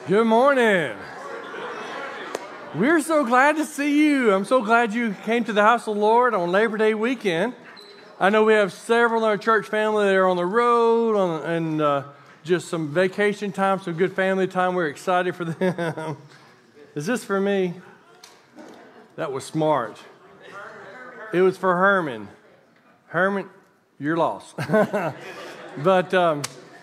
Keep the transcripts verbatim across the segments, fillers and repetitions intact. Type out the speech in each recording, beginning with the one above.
Good morning. We're so glad to see you. I'm so glad you came to the house of the Lord on Labor Day weekend. I know we have several in our church family that are on the road on, and uh, just some vacation time, some good family time. We're excited for them. Is this for me? That was smart. It was for Herman. Herman, you're lost. But... Um,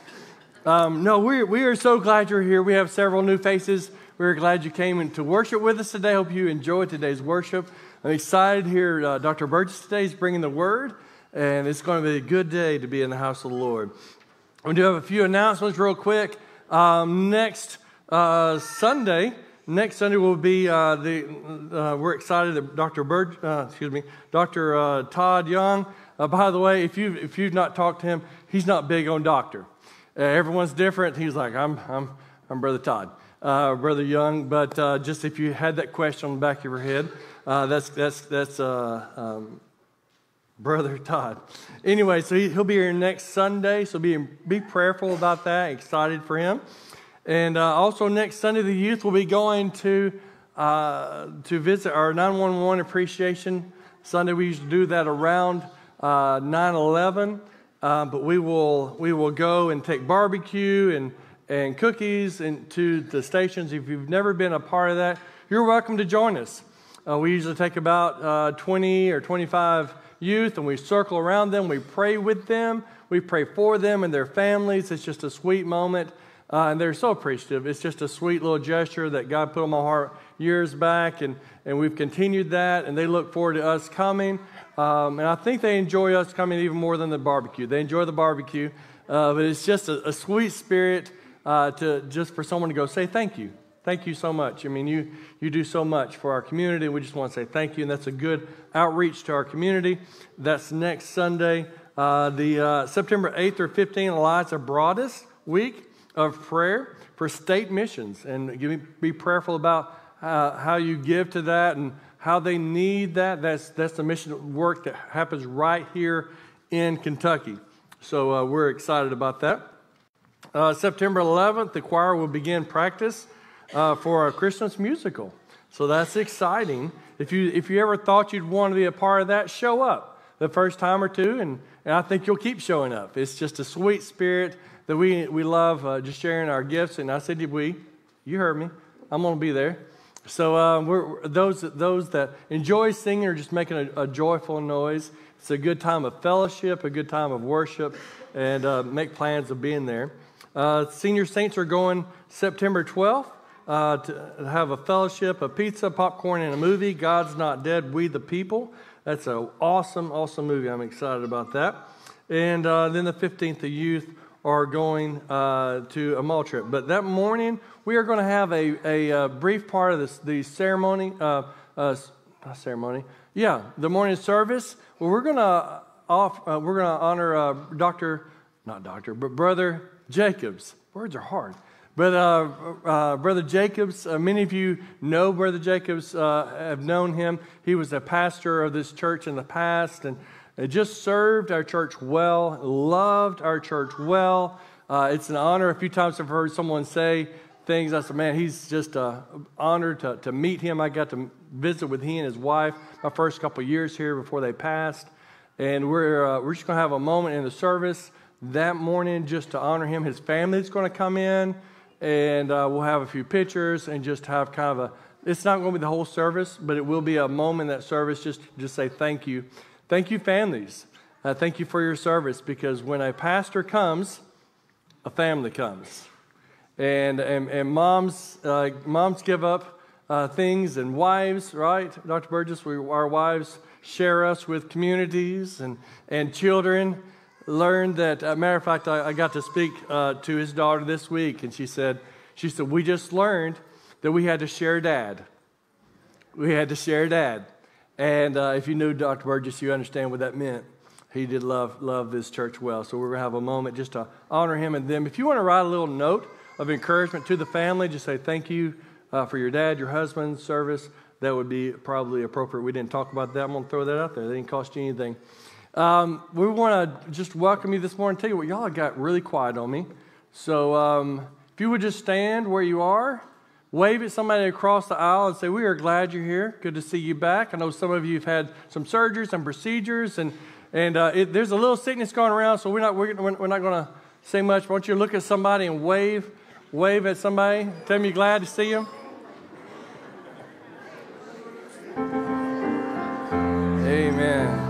Um, no, we we are so glad you're here. We have several new faces. We're glad you came in to worship with us today. Hope you enjoyed today's worship. I'm excited here. Uh, Doctor Burgess today is bringing the word, and it's going to be a good day to be in the house of the Lord. We do have a few announcements real quick. Um, next uh, Sunday, next Sunday will be uh, the. Uh, we're excited that Doctor Burg, uh, excuse me, Doctor Uh, Todd Young. Uh, by the way, if you if you've not talked to him, he's not big on doctor. Uh, everyone's different. He's like, I'm, I'm, I'm Brother Todd, uh, Brother Young. But uh, just if you had that question on the back of your head, uh, that's that's that's uh, um, Brother Todd. Anyway, so he, he'll be here next Sunday. So be be prayerful about that. Excited for him. And uh, also next Sunday, the youth will be going to uh, to visit our nine one one Appreciation Sunday. We usually do that around uh, nine eleven. Uh, but we will we will go and take barbecue and, and cookies into the stations. If you've never been a part of that, you're welcome to join us. Uh, we usually take about uh, twenty or twenty-five youth, and we circle around them. We pray with them. We pray for them and their families. It's just a sweet moment, uh, and they're so appreciative. It's just a sweet little gesture that God put on my heart years back, and, and we've continued that, and they look forward to us coming. Um, and I think they enjoy us coming even more than the barbecue. They enjoy the barbecue, uh, but it's just a, a sweet spirit uh, to just for someone to go say thank you. Thank you so much. I mean, you you do so much for our community. We just want to say thank you, and that's a good outreach to our community. That's next Sunday, uh, the uh, September eighth or fifteenth, Eliza Broadus Week of Prayer for state missions. And give me, be prayerful about uh, how you give to that and how they need that. That's that's the mission work that happens right here in Kentucky. So uh, we're excited about that. Uh, September eleventh, the choir will begin practice uh, for our Christmas musical. So that's exciting. If you if you ever thought you'd want to be a part of that, show up the first time or two, and, and I think you'll keep showing up. It's just a sweet spirit that we we love, uh, just sharing our gifts. And I said, we, you heard me. I'm going to be there. So uh, we're, those those that enjoy singing are just making a, a joyful noise. It's a good time of fellowship, a good time of worship, and uh, make plans of being there. Uh, senior saints are going September twelfth uh, to have a fellowship, a pizza, popcorn, and a movie. God's Not Dead, We the People. That's an awesome, awesome movie. I'm excited about that. And uh, then the fifteenth, the youth are going uh, to a mall trip. But that morning, we are going to have a, a, a brief part of this, the ceremony, uh, uh, not ceremony, yeah, the morning service. Well, we're going to off, uh, we're going to honor uh, Doctor, not Doctor, but Brother Jacobs. Words are hard. But uh, uh, Brother Jacobs, uh, many of you know Brother Jacobs, uh, have known him. He was a pastor of this church in the past, and It just served our church well, loved our church well. Uh, it's an honor. A few times I've heard someone say things. I said, man, he's just uh, honored to, to meet him. I got to visit with he and his wife my first couple of years here before they passed. And we're, uh, we're just going to have a moment in the service that morning just to honor him. His family's going to come in, and uh, we'll have a few pictures and just have kind of a, it's not going to be the whole service, but it will be a moment in that service just just say thank you. Thank you, families. Uh, thank you for your service, because when a pastor comes, a family comes. And and, and moms uh, moms give up uh, things, and wives, right? Doctor Burgess, we, our wives share us with communities, and, and children learn that. As a matter of fact, I, I got to speak uh, to his daughter this week, and she said, she said, we just learned that we had to share dad. We had to share dad. And uh, if you knew Doctor Burgess, you understand what that meant. He did love love this church well. So we're going to have a moment just to honor him and them. If you want to write a little note of encouragement to the family, just say thank you uh, for your dad, your husband's service. That would be probably appropriate. We didn't talk about that. I'm going to throw that out there. It didn't cost you anything. Um, we want to just welcome you this morning. Tell you what, y'all got really quiet on me. So um, if you would just stand where you are, wave at somebody across the aisle and say, we are glad you're here. Good to see you back. I know some of you have had some surgeries and procedures, and and uh, it, there's a little sickness going around, so we're not we're, we're not going to say much. Why don't you look at somebody and wave, wave at somebody. Tell them you're glad to see them. Amen.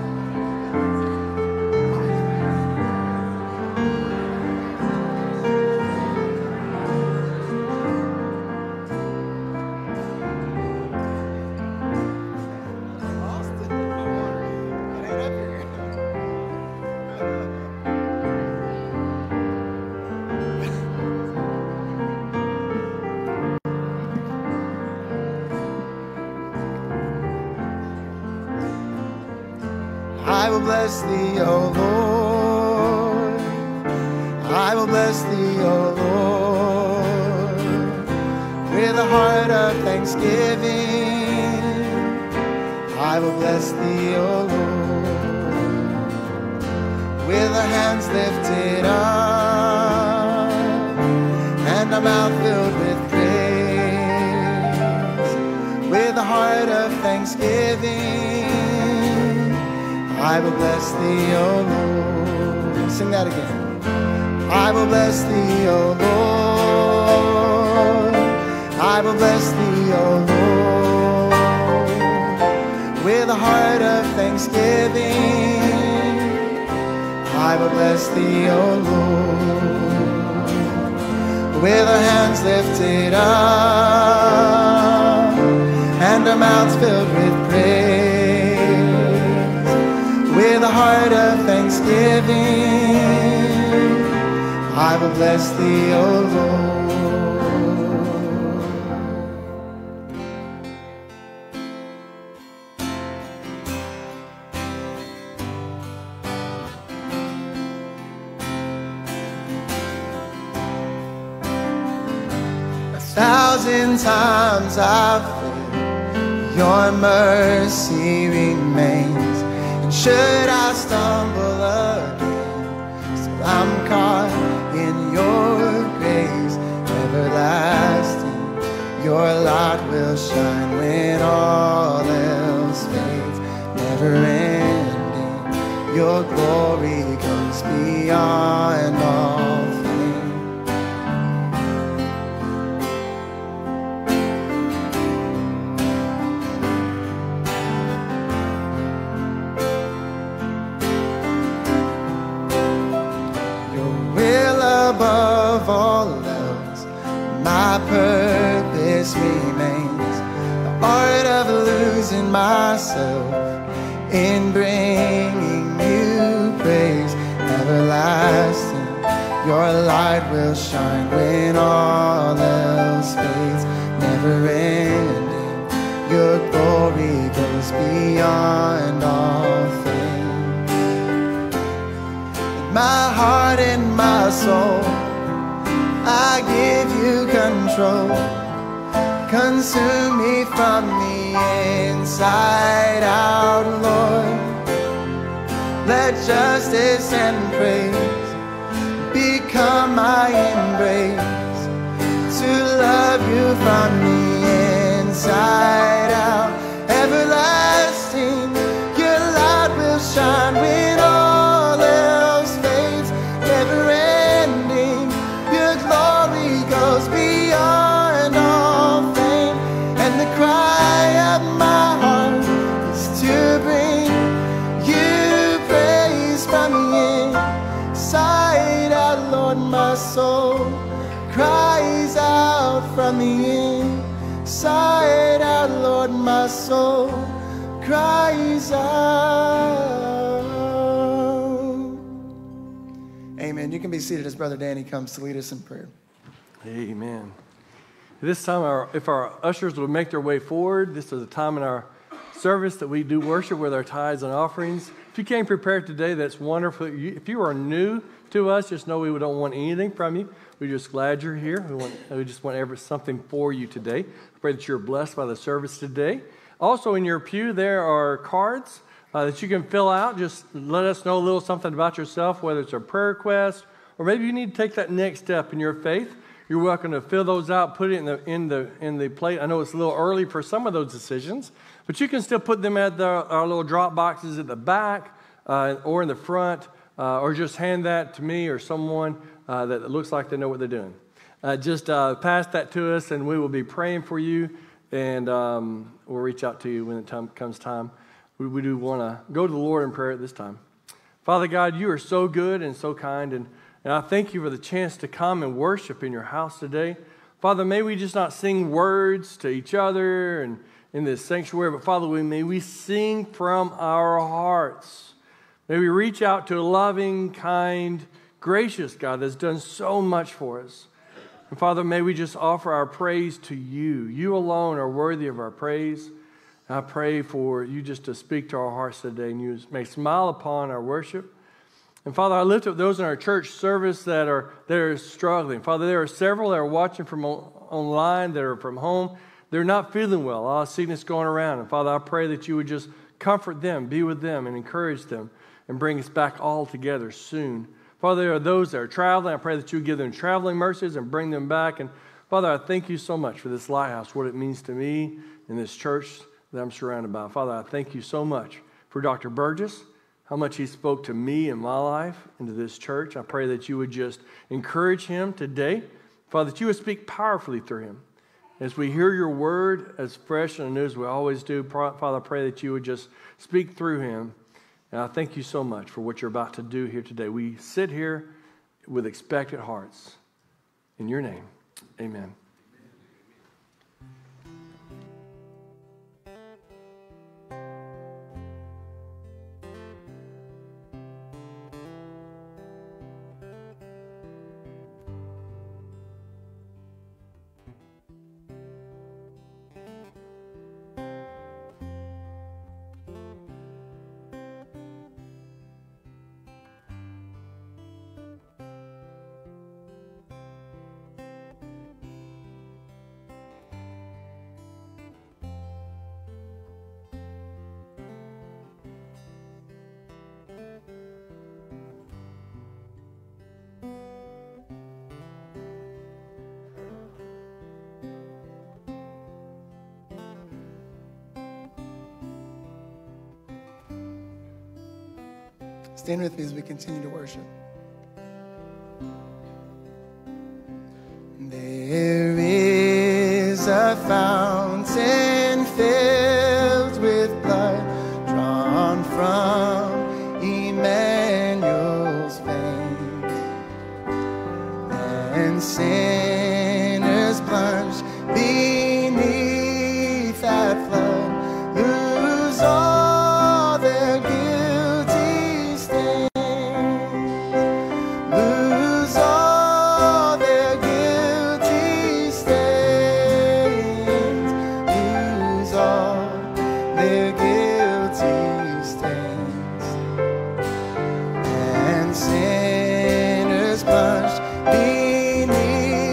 I will bless thee, O Lord. I will bless thee, O Lord, with a heart of thanksgiving. I will bless thee, O Lord, with our hands lifted up and our mouth filled with praise, with a heart of thanksgiving. I will bless thee, O Lord. Sing that again. I will bless thee, O Lord. I will bless thee, O Lord, with a heart of thanksgiving. I will bless thee, O Lord, with our hands lifted up and our mouths filled with praise, with a heart of thanksgiving. I will bless thee, O Lord. A thousand times I've failed, your mercy remains. Should I stumble again, still I'm caught in your grace everlasting. Your light will shine when all else fades, never ending. Your glory goes beyond all things. Above all else, my purpose remains, the art of losing myself in bringing you praise everlasting. Your light will shine when all else fades, never ending. Your glory goes beyond all things. My heart and my soul, I give you control. Consume me from the inside out, Lord. Let justice and praise become my embrace, to love you from the inside out. Everlasting, your light will shine when all else fades, never ending. Your glory goes beyond all fame, and the cry of my heart is to bring you praise from the inside out, Lord. My soul cries out from the inside out, Lord. My soul cries out. Amen. You can be seated as Brother Danny comes to lead us in prayer. Amen. This time, our, if our ushers would make their way forward, this is a time in our service that we do worship with our tithes and offerings. If you came prepared today, that's wonderful. If you are new to us, just know we don't want anything from you. We're just glad you're here. We want, we just want every, something for you today. I pray that you're blessed by the service today. Also, in your pew, there are cards uh, that you can fill out. Just let us know a little something about yourself, whether it's a prayer request, or maybe you need to take that next step in your faith. You're welcome to fill those out, put it in the in the in the plate. I know it's a little early for some of those decisions, but you can still put them at the, our little drop boxes at the back uh, or in the front, uh, or just hand that to me or someone uh, that looks like they know what they're doing. Uh, just uh, pass that to us, and we will be praying for you, and um, we'll reach out to you when it time, comes time. We, we do want to go to the Lord in prayer at this time. Father God, you are so good and so kind, and, and I thank you for the chance to come and worship in your house today. Father, may we just not sing words to each other and in this sanctuary, but Father, we, may we sing from our hearts. May we reach out to a loving, kind, gracious God that's done so much for us. And Father, may we just offer our praise to you. You alone are worthy of our praise. And I pray for you just to speak to our hearts today, and you may smile upon our worship. And Father, I lift up those in our church service that are that are struggling. Father, there are several that are watching from online, that are from home. They're not feeling well. A lot of sickness going around. And Father, I pray that you would just comfort them, be with them, and encourage them, and bring us back all together soon. Father, there are those that are traveling. I pray that you would give them traveling mercies and bring them back. And Father, I thank you so much for this lighthouse, what it means to me in this church that I'm surrounded by. Father, I thank you so much for Doctor Burgess, how much he spoke to me in my life, into this church. I pray that you would just encourage him today. Father, that you would speak powerfully through him. As we hear your word as fresh and new as we always do, Father, I pray that you would just speak through him. And I thank you so much for what you're about to do here today. We sit here with expectant hearts. In your name, amen. Stand with me as we continue to worship. There is a fountain filled with blood drawn from Emmanuel's veins, and sinners plunged beneath that flood lose all their guilty stains. Lose all their guilty stains. Lose all their guilty stains. And sinners plunged beneath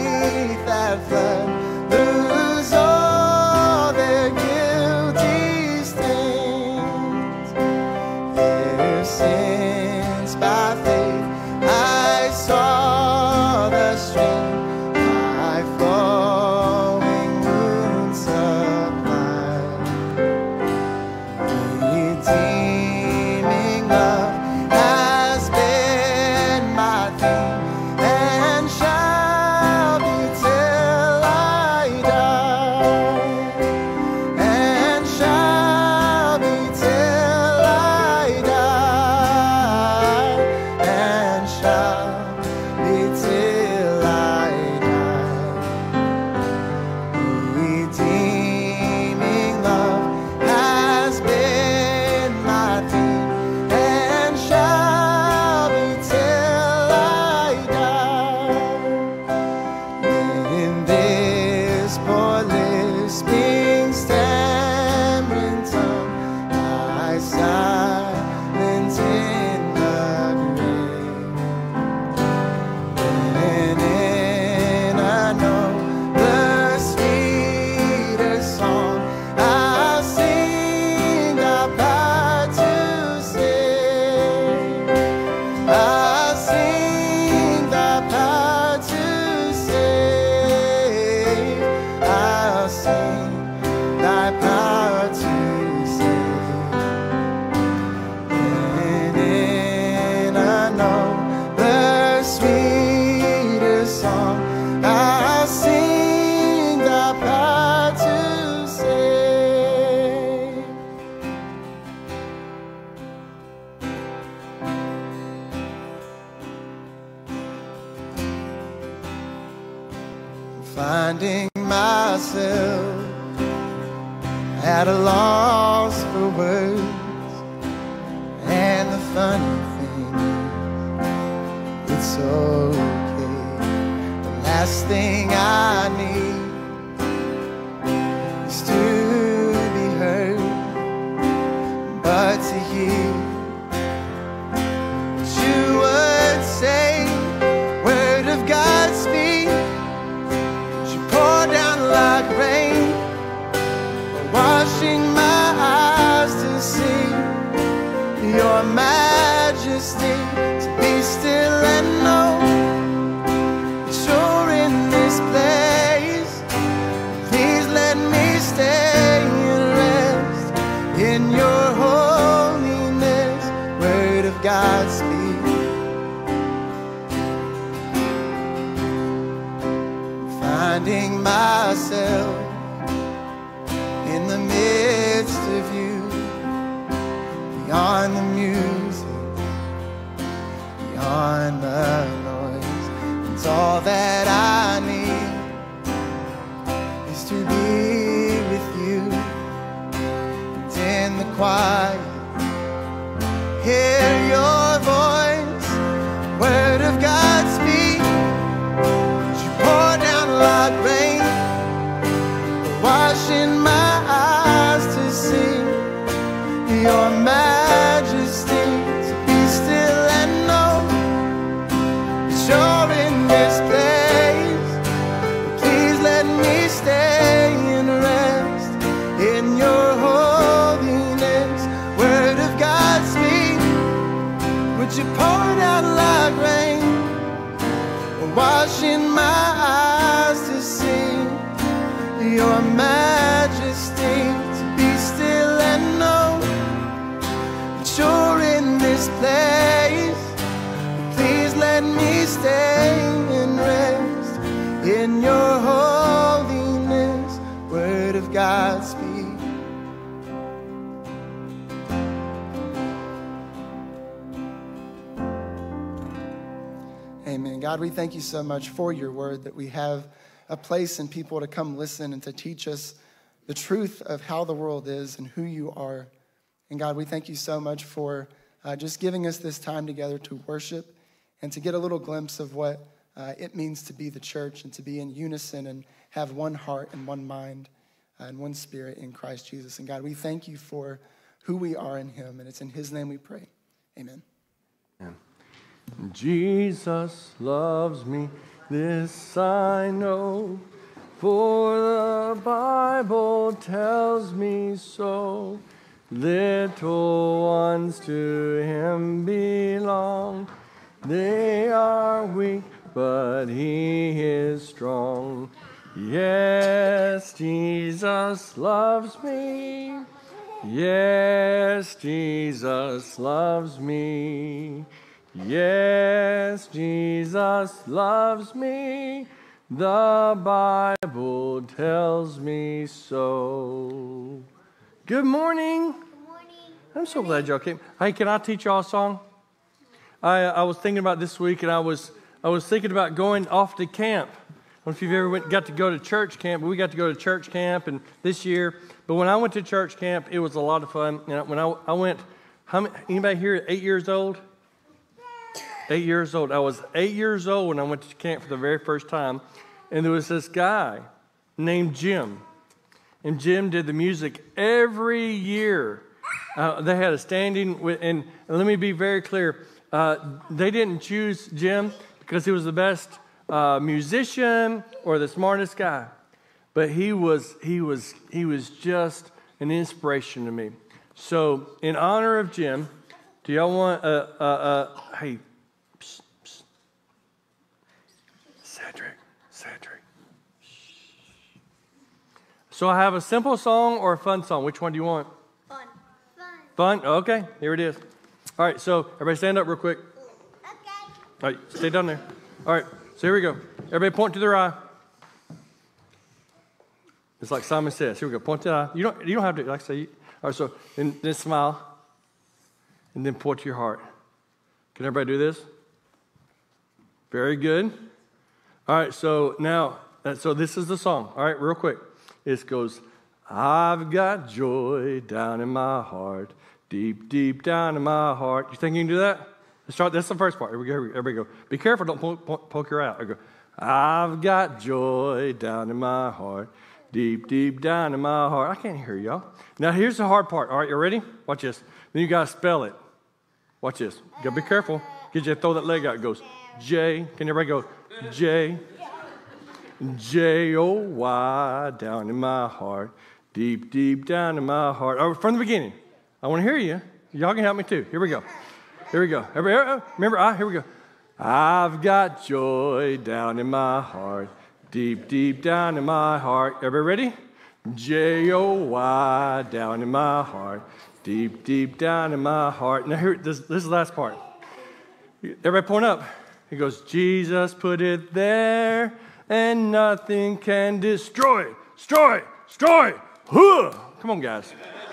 at a loss for words. And the funny thing is, it's okay. The last thing I need is to be heard, but to hear what you would say. Word of God speak, you pour down like rain, washing my eyes to see your majesty, to be still and know that you're in this place. Please let me stay and rest in your holiness. Word of God speak. Finding myself in the midst of you, beyond the music, beyond the noise. It's all that I need is to be with you. And in the quiet, hear your voice. Word of God speak. You pour down like rain, washing my eyes to see your majesty, to be still and know that you're in this place. Please let me stay and rest in your holiness. Word of God speak. Would you pour down like rain, washing my eyes to see your majesty, to be still and know you're in this place. Please let me stay and rest in your holiness. Word of God speak. Amen. God, we thank you so much for your word, that we have a place and people to come listen and to teach us the truth of how the world is and who you are. And God, we thank you so much for uh, just giving us this time together to worship and to get a little glimpse of what uh, it means to be the church and to be in unison and have one heart and one mind uh, and one spirit in Christ Jesus. And God, we thank you for who we are in him. And it's in his name we pray. Amen. Amen. Jesus loves me, this I know, for the Bible tells me so. Little ones to him belong. They are weak, but he is strong. Yes, Jesus loves me. Yes, Jesus loves me. Yes, Jesus loves me. The Bible tells me so. Good morning. Good morning. I'm so glad y'all came. Hey, can I teach y'all a song? I I was thinking about this week, and I was I was thinking about going off to camp. I don't know if you've ever went, got to go to church camp, but we got to go to church camp and this year. But when I went to church camp, it was a lot of fun. You know, when I I went, how many, anybody here eight years old? Eight years old. I was eight years old when I went to camp for the very first time, and there was this guy named Jim. And Jim did the music every year. Uh, they had a standing, with, and, and let me be very clear, uh, they didn't choose Jim because he was the best uh, musician or the smartest guy, but he was he was he was just an inspiration to me. So, in honor of Jim, do y'all want a, a, a hey, psst, psst. Cedric, Cedric. So I have a simple song or a fun song. Which one do you want? Fun. Fun? Okay, here it is. All right, so everybody stand up real quick. Okay. All right, stay down there. All right, so here we go. Everybody point to their eye. It's like Simon says. Here we go. Point to the eye. You don't, you don't have to, like I say. All right, so then, then smile. And then point to your heart. Can everybody do this? Very good. All right, so now, so this is the song. All right, real quick. It goes, I've got joy down in my heart, deep, deep down in my heart. You think you can do that? Let's start. That's the first part. Here we go. Everybody go. Be careful. Don't poke, poke, poke your eye out. I go, I've got joy down in my heart, deep, deep down in my heart. I can't hear y'all. Now, here's the hard part. All right, you ready? Watch this. Then you got to spell it. Watch this. You got to be careful. Get you to throw that leg out. It goes J. Can everybody go J? J O Y down in my heart, deep, deep down in my heart. Oh, from the beginning. I want to hear you. Y'all can help me too. Here we go. Here we go. Everybody, remember, ah, here we go. I've got joy down in my heart, deep, deep down in my heart. Everybody ready? J O Y down in my heart, deep, deep down in my heart. Now here, this, this is the last part. Everybody point up. He goes, Jesus put it there, and nothing can destroy, destroy, destroy. Huh. Come on, guys.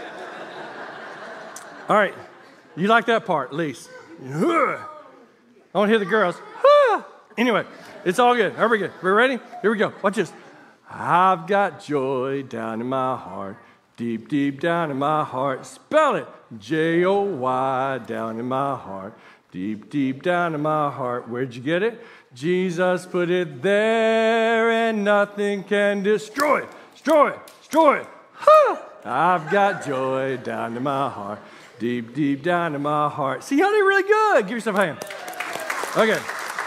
All right. You like that part, at least. Huh. I want to hear the girls. Huh. Anyway, it's all good. Here we go. We're ready? Here we go. Watch this. I've got joy down in my heart, deep, deep down in my heart. Spell it. J O Y down in my heart, deep, deep down in my heart. Where'd you get it? Jesus put it there, and nothing can destroy, destroy, destroy. Huh. I've got joy down in my heart, deep, deep down in my heart. See, y'all did really good. Give yourself a hand. Okay.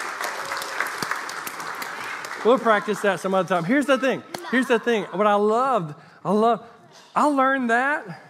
We'll practice that some other time. Here's the thing. Here's the thing. What I loved, I love, I learned that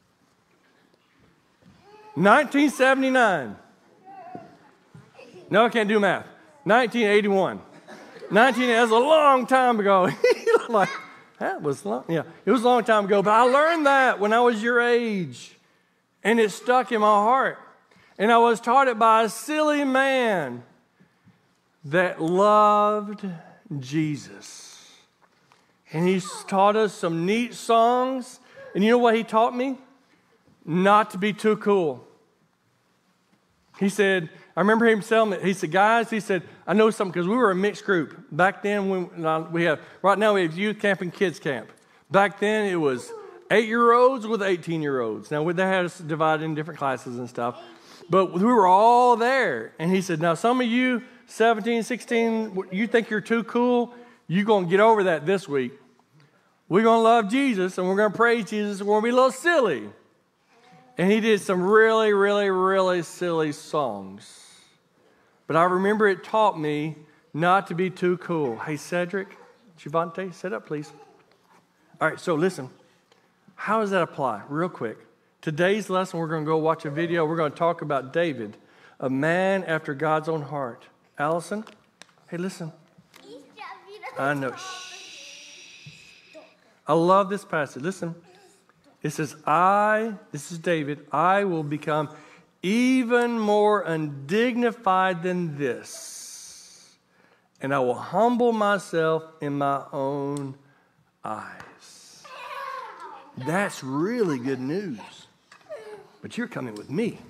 nineteen seventy-nine. No, I can't do math. nineteen eighty-one. nineteen, that was a long time ago. Like, that was long. Yeah, it was a long time ago. But I learned that when I was your age. And it stuck in my heart. And I was taught it by a silly man that loved Jesus. And he taught us some neat songs. And you know what he taught me? Not to be too cool. He said, I remember him telling me, he said, guys, he said, I know something, because we were a mixed group. Back then, when we have, right now we have youth camp and kids camp. Back then, it was eight-year-olds with eighteen-year-olds. Now, they had us divided in different classes and stuff. But we were all there. And he said, now, some of you, seventeen, sixteen, you think you're too cool, you're going to get over that this week. We're going to love Jesus, and we're going to praise Jesus, and we're going to be a little silly. And he did some really, really, really silly songs. But I remember it taught me not to be too cool. Hey, Cedric, Javante, sit up, please. All right, so listen. How does that apply? Real quick. Today's lesson, we're going to go watch a video. We're going to talk about David, a man after God's own heart. Allison, hey, listen. I know. Shh. I love this passage. Listen. It says, I, this is David, I will become even more undignified than this, and I will humble myself in my own eyes. That's really good news. But you're coming with me.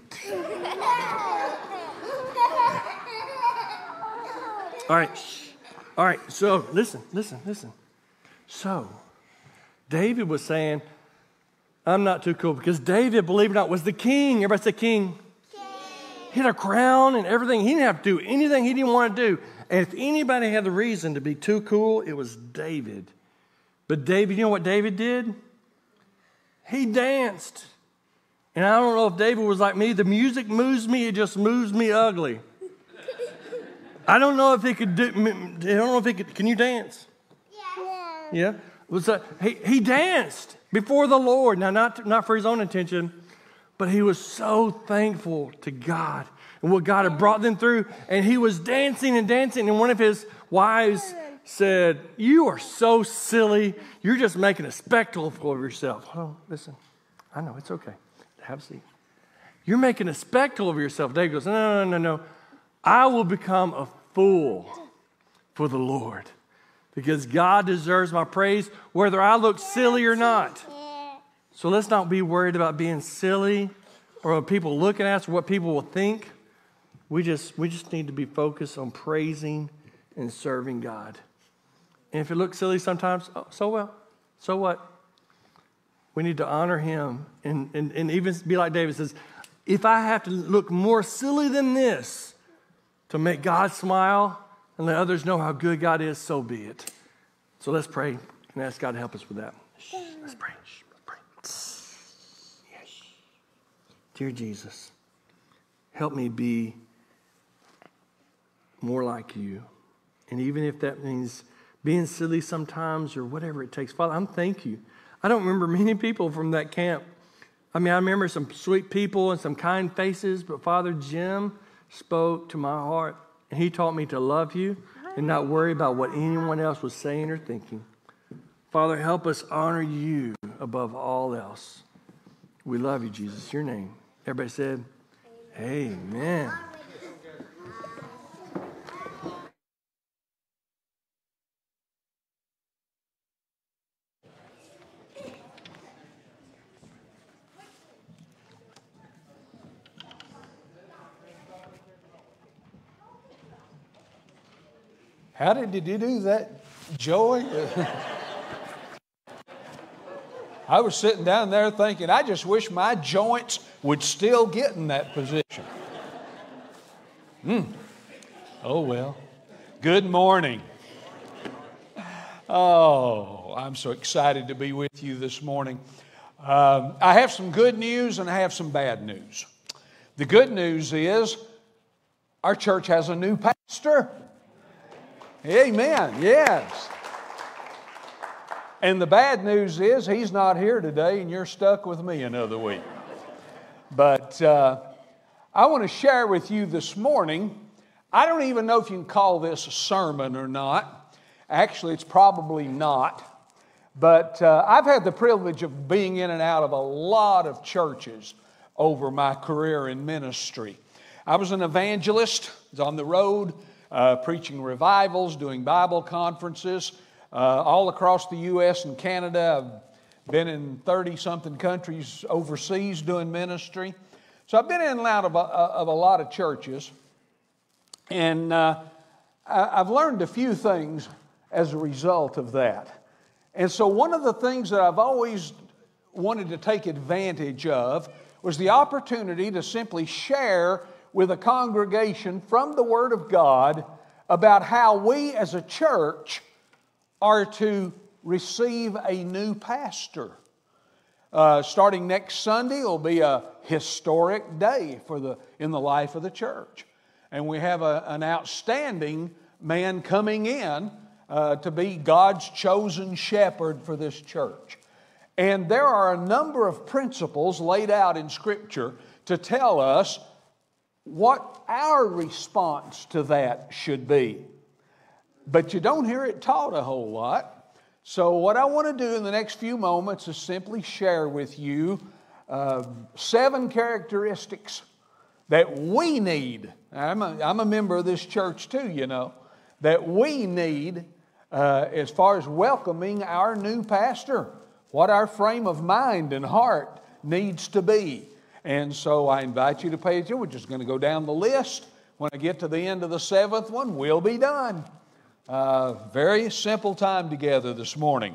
All right. All right. So listen, listen, listen. So David was saying, I'm not too cool, because David, believe it or not, was the king. Everybody say king. King. He had a crown and everything. He didn't have to do anything he didn't want to do. And if anybody had the reason to be too cool, it was David. But David, you know what David did? He danced. And I don't know if David was like me. The music moves me. It just moves me ugly. I don't know if he could do, I don't know if he could, can you dance? Yeah. Yeah? Was that, he, he danced before the Lord. Now, not, not for his own intention, but he was so thankful to God and what God had brought them through. And he was dancing and dancing. And one of his wives said, you are so silly. You're just making a spectacle of yourself. Oh, listen, I know, it's okay. Have a seat. You're making a spectacle of yourself. David goes, no, no, no, no, no. I will become a fool for the Lord, because God deserves my praise, whether I look silly or not. So let's not be worried about being silly or people looking at us, or what people will think. We just, we just need to be focused on praising and serving God. And if it looks silly sometimes, oh, so well. So what? We need to honor him and, and, and even be like David says, if I have to look more silly than this to make God smile and let others know how good God is, so be it. So let's pray and ask God to help us with that. Let's pray. Let's pray. Yes. Dear Jesus, help me be more like you. And even if that means being silly sometimes or whatever it takes, Father, I'm thank you. I don't remember many people from that camp. I mean, I remember some sweet people and some kind faces, but Father Jim spoke to my heart, and he taught me to love you and not worry about what anyone else was saying or thinking. Father, help us honor you above all else. We love you, Jesus. Your name. Everybody said, amen. Amen. How did you do that, Joey? I was sitting down there thinking, I just wish my joints would still get in that position. Mm. Oh, well. Good morning. Oh, I'm so excited to be with you this morning. Um, I have some good news and I have some bad news. The good news is our church has a new pastor. Amen. Yes. And the bad news is he's not here today and you're stuck with me another week. But uh, I want to share with you this morning, I don't even know if you can call this a sermon or not. Actually, it's probably not. But uh, I've had the privilege of being in and out of a lot of churches over my career in ministry. I was an evangelist, was on the road, Uh, preaching revivals, doing Bible conferences uh, all across the U S and Canada. I've been in thirty-something countries overseas doing ministry. So I've been in and out of a, of a lot of churches. And uh, I've learned a few things as a result of that. And so one of the things that I've always wanted to take advantage of was the opportunity to simply share with a congregation from the Word of God about how we as a church are to receive a new pastor. Uh, starting next Sunday will be a historic day for the in the life of the church. And we have a, an outstanding man coming in uh, to be God's chosen shepherd for this church. And there are a number of principles laid out in Scripture to tell us what our response to that should be. But you don't hear it taught a whole lot. So what I want to do in the next few moments is simply share with you uh, seven characteristics that we need. I'm a, I'm a member of this church too, you know, that we need uh, as far as welcoming our new pastor, what our frame of mind and heart needs to be. And so I invite you to pay attention. We're just going to go down the list. When I get to the end of the seventh one, we'll be done. Uh, very simple time together this morning.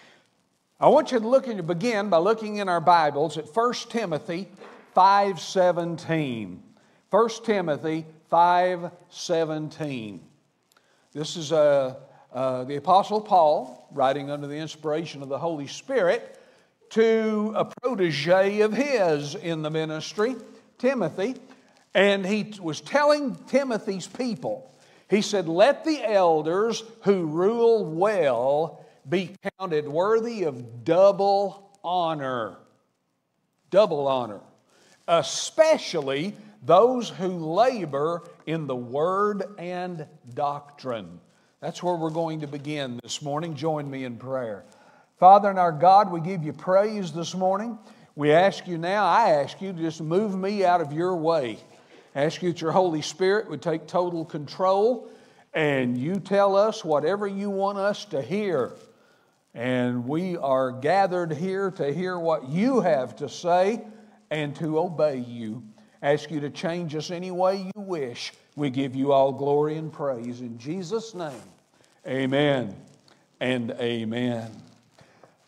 I want you to look and begin by looking in our Bibles at First Timothy five seventeen. First Timothy five seventeen. This is uh, uh, the Apostle Paul writing under the inspiration of the Holy Spirit to a protege of his in the ministry, Timothy. And he was telling Timothy's people, he said, let the elders who rule well be counted worthy of double honor. Double honor. Especially those who labor in the word and doctrine. That's where we're going to begin this morning. Join me in prayer. Father and our God, we give you praise this morning. We ask you now, I ask you to just move me out of your way. I ask you that your Holy Spirit would take total control and you tell us whatever you want us to hear. And we are gathered here to hear what you have to say and to obey you. I ask you to change us any way you wish. We give you all glory and praise in Jesus' name. Amen and amen.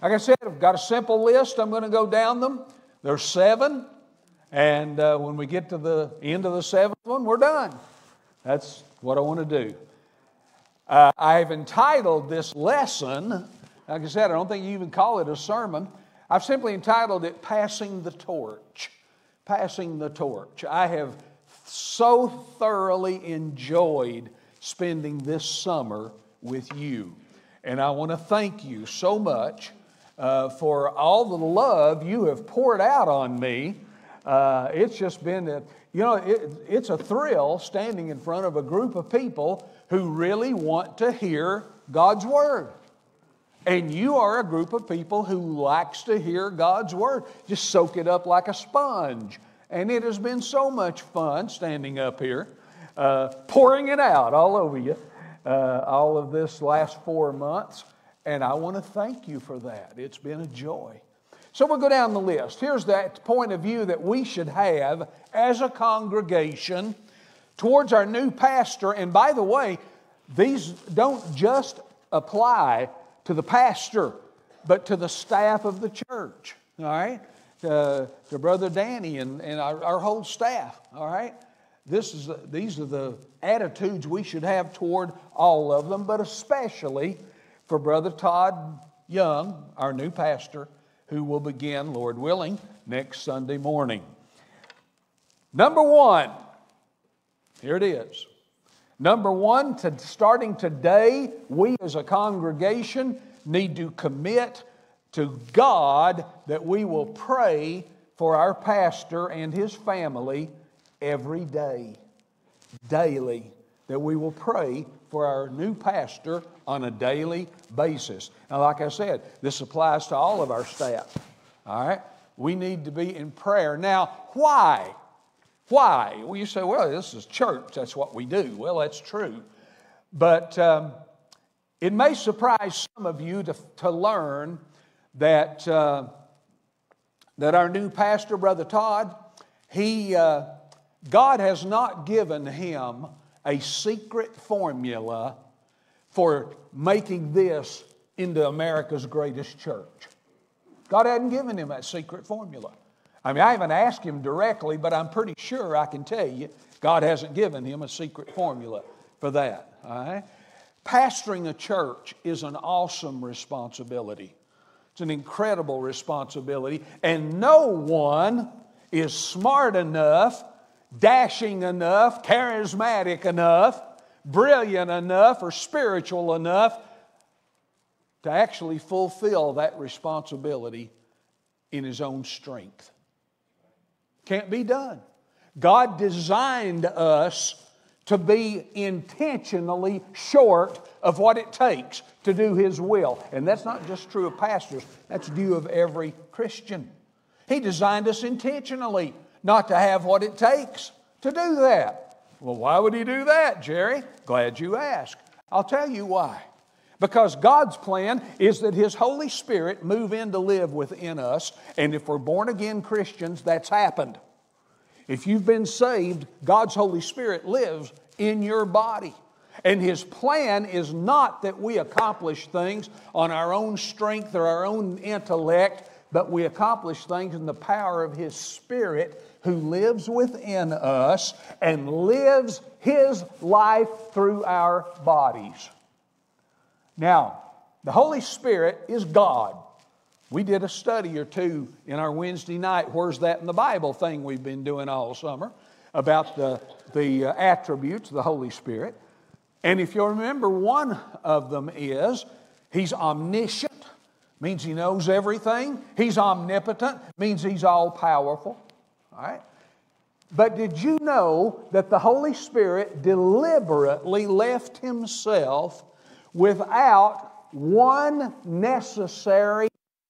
Like I said, I've got a simple list. I'm going to go down them. There's seven. And uh, when we get to the end of the seventh one, we're done. That's what I want to do. Uh, I've entitled this lesson, like I said, I don't think you even call it a sermon. I've simply entitled it Passing the Torch. Passing the Torch. I have so thoroughly enjoyed spending this summer with you. And I want to thank you so much uh, for all the love you have poured out on me. Uh, it's just been, a, you know, it, it's a thrill standing in front of a group of people who really want to hear God's Word. And you are a group of people who likes to hear God's Word. Just soak it up like a sponge. And it has been so much fun standing up here, uh, pouring it out all over you, uh, all of this last four months. And I want to thank you for that. It's been a joy. So we'll go down the list. Here's that point of view that we should have as a congregation towards our new pastor. And by the way, these don't just apply to the pastor, but to the staff of the church. All right? Uh, to Brother Danny and, and our, our whole staff. All right? This is these are the attitudes we should have toward all of them, but especially for Brother Todd Young, our new pastor, who will begin, Lord willing, next Sunday morning. Number one, here it is. Number one, to, starting today, we as a congregation need to commit to God that we will pray for our pastor and his family every day, daily, that we will pray for our new pastor on a daily basis. Now, like I said, this applies to all of our staff. All right? We need to be in prayer. Now, why? Why? Well, you say, well, this is church. That's what we do. Well, that's true. But um, it may surprise some of you to, to learn that, uh, that our new pastor, Brother Todd, he, uh, God has not given him a secret formula for making this into America's greatest church. God hadn't given him that secret formula. I mean, I haven't asked him directly, but I'm pretty sure I can tell you God hasn't given him a secret formula for that. All right? Pastoring a church is an awesome responsibility. It's an incredible responsibility, and no one is smart enough, dashing enough, charismatic enough, brilliant enough, or spiritual enough to actually fulfill that responsibility in his own strength. Can't be done. God designed us to be intentionally short of what it takes to do His will. And that's not just true of pastors. That's true of every Christian. He designed us intentionally not to have what it takes to do that. Well, why would He do that, Jerry? Glad you asked. I'll tell you why. Because God's plan is that His Holy Spirit move in to live within us. And if we're born-again Christians, that's happened. If you've been saved, God's Holy Spirit lives in your body. And His plan is not that we accomplish things on our own strength or our own intellect, but we accomplish things in the power of His Spirit who lives within us and lives His life through our bodies. Now, the Holy Spirit is God. We did a study or two in our Wednesday night, Where's That in the Bible thing we've been doing all summer, about the, the uh, attributes of the Holy Spirit. And if you'll remember, one of them is He's omniscient, means He knows everything. He's omnipotent, means He's all-powerful. All right? But did you know that the Holy Spirit deliberately left Himself without one necessary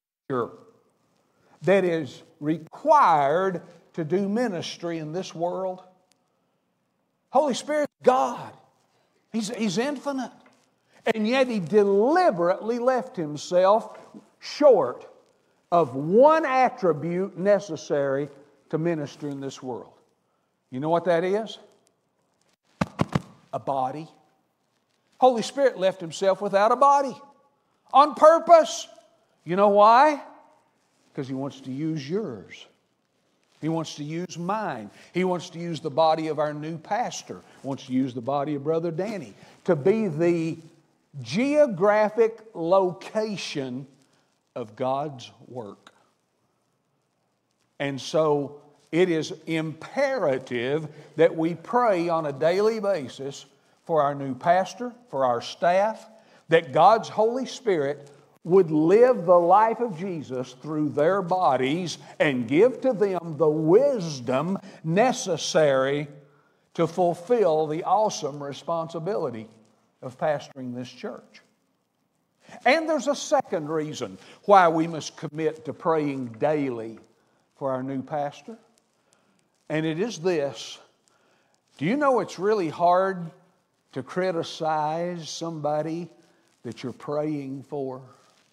that is required to do ministry in this world? Holy Spirit's God. He's, he's infinite. And yet He deliberately left Himself short of one attribute necessary to minister in this world. You know what that is? A body. Holy Spirit left Himself without a body on purpose. You know why? Because He wants to use yours. He wants to use mine. He wants to use the body of our new pastor. He wants to use the body of Brother Danny to be the geographic location of God's work. And so it is imperative that we pray on a daily basis for our new pastor, for our staff, that God's Holy Spirit would live the life of Jesus through their bodies and give to them the wisdom necessary to fulfill the awesome responsibility of pastoring this church. And there's a second reason why we must commit to praying daily for our new pastor. And it is this. Do you know it's really hard to criticize somebody that you're praying for?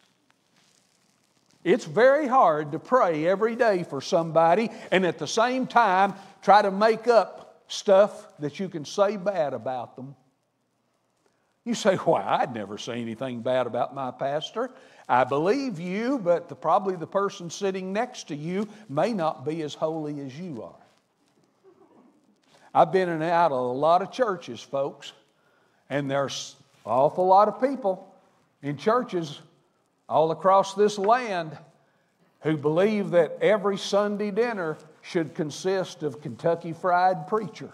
It's very hard to pray every day for somebody and at the same time try to make up stuff that you can say bad about them. You say, why, I'd never say anything bad about my pastor. I believe you, but the, probably the person sitting next to you may not be as holy as you are. I've been in and out of a lot of churches, folks, and there's an awful lot of people in churches all across this land who believe that every Sunday dinner should consist of Kentucky Fried Preacher.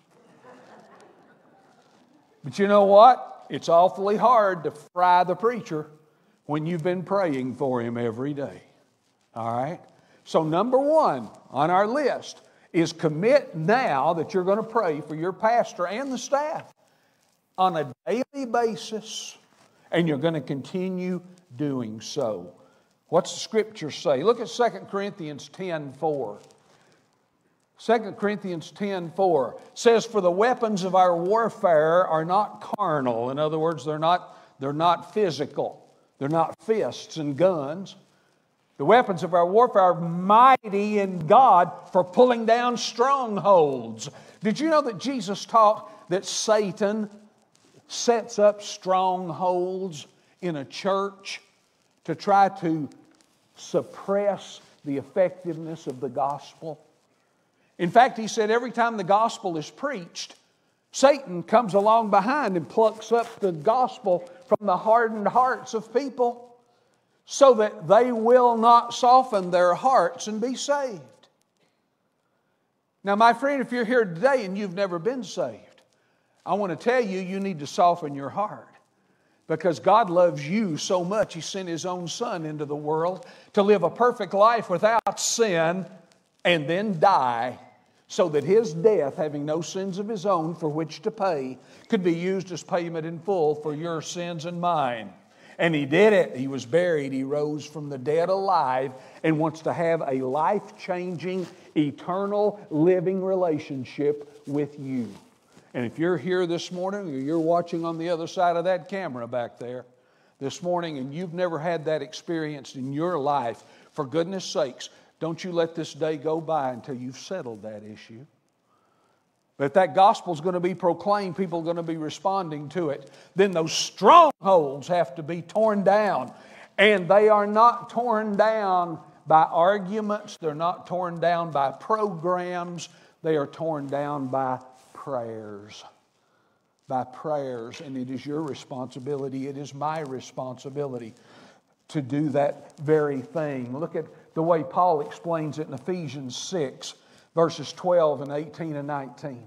But you know what? It's awfully hard to fry the preacher when you've been praying for him every day. All right? So number one on our list is commit now that you're going to pray for your pastor and the staff on a daily basis, and you're going to continue doing so. What's the Scripture say? Look at Second Corinthians ten four. Second Corinthians ten four says, for the weapons of our warfare are not carnal. In other words, they're not, they're not physical. They're not fists and guns. The weapons of our warfare are mighty in God for pulling down strongholds. Did you know that Jesus taught that Satan sets up strongholds in a church to try to suppress the effectiveness of the gospel? In fact, he said every time the gospel is preached, Satan comes along behind and plucks up the gospel from the hardened hearts of people so that they will not soften their hearts and be saved. Now, my friend, if you're here today and you've never been saved, I want to tell you, you need to soften your heart. Because God loves you so much, He sent His own Son into the world to live a perfect life without sin and then die, so that His death, having no sins of His own for which to pay, could be used as payment in full for your sins and mine. And He did it. He was buried. He rose from the dead alive and wants to have a life-changing, eternal, living relationship with you. And if you're here this morning or you're watching on the other side of that camera back there this morning and you've never had that experience in your life, for goodness sakes, don't you let this day go by until you've settled that issue. But if that gospel's going to be proclaimed, people are going to be responding to it, then those strongholds have to be torn down. And they are not torn down by arguments. They're not torn down by programs. They are torn down by prayers. By prayers. And it is your responsibility. It is my responsibility to do that very thing. Look at the way Paul explains it in Ephesians six, verses twelve and eighteen and nineteen.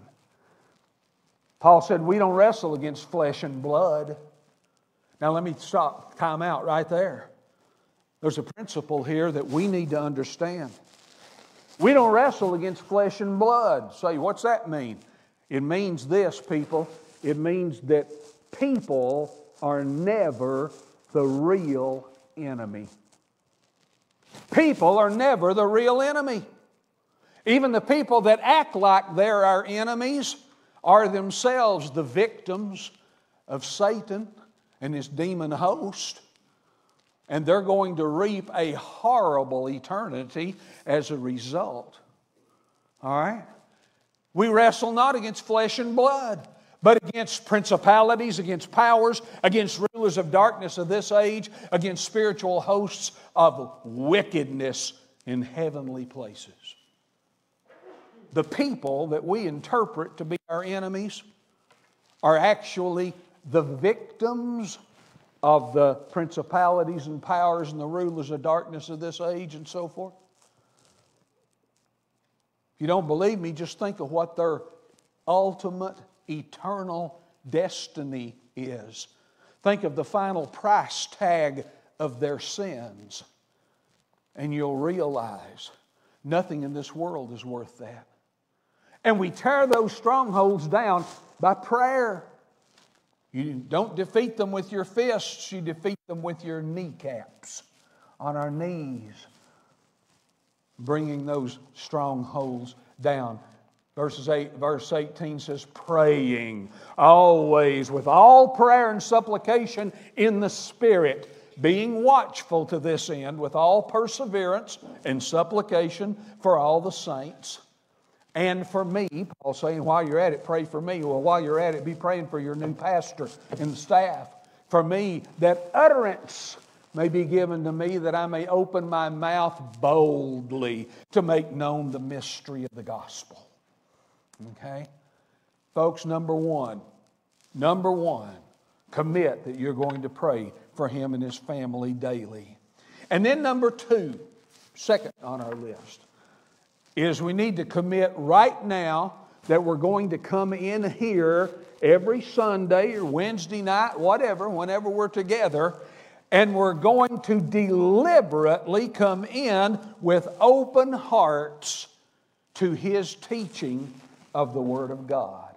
Paul said, we don't wrestle against flesh and blood. Now let me stop, time out right there. There's a principle here that we need to understand. We don't wrestle against flesh and blood. Say, what's that mean? It means this, people. It means that people are never the real enemy. People are never the real enemy. Even the people that act like they're our enemies are themselves the victims of Satan and his demon host. And they're going to reap a horrible eternity as a result. All right? We wrestle not against flesh and blood, but against principalities, against powers, against rulers of darkness of this age, against spiritual hosts of wickedness in heavenly places. The people that we interpret to be our enemies are actually the victims of the principalities and powers and the rulers of darkness of this age and so forth. If you don't believe me, just think of what their ultimate, eternal destiny is. Think of the final price tag of their sins, and you'll realize nothing in this world is worth that. And we tear those strongholds down by prayer. You don't defeat them with your fists, you defeat them with your kneecaps, on our knees, bringing those strongholds down. Verses eight, verse eighteen says, praying always with all prayer and supplication in the Spirit, being watchful to this end with all perseverance and supplication for all the saints. And for me, Paul's saying, while you're at it, pray for me. Well, while you're at it, be praying for your new pastor and the staff. For me, that utterance may be given to me, that I may open my mouth boldly to make known the mystery of the gospel. Okay? Folks, number one, number one, commit that you're going to pray for him and his family daily. And then number two, second on our list, is we need to commit right now that we're going to come in here every Sunday or Wednesday night, whatever, whenever we're together, and we're going to deliberately come in with open hearts to his teaching of the Word of God.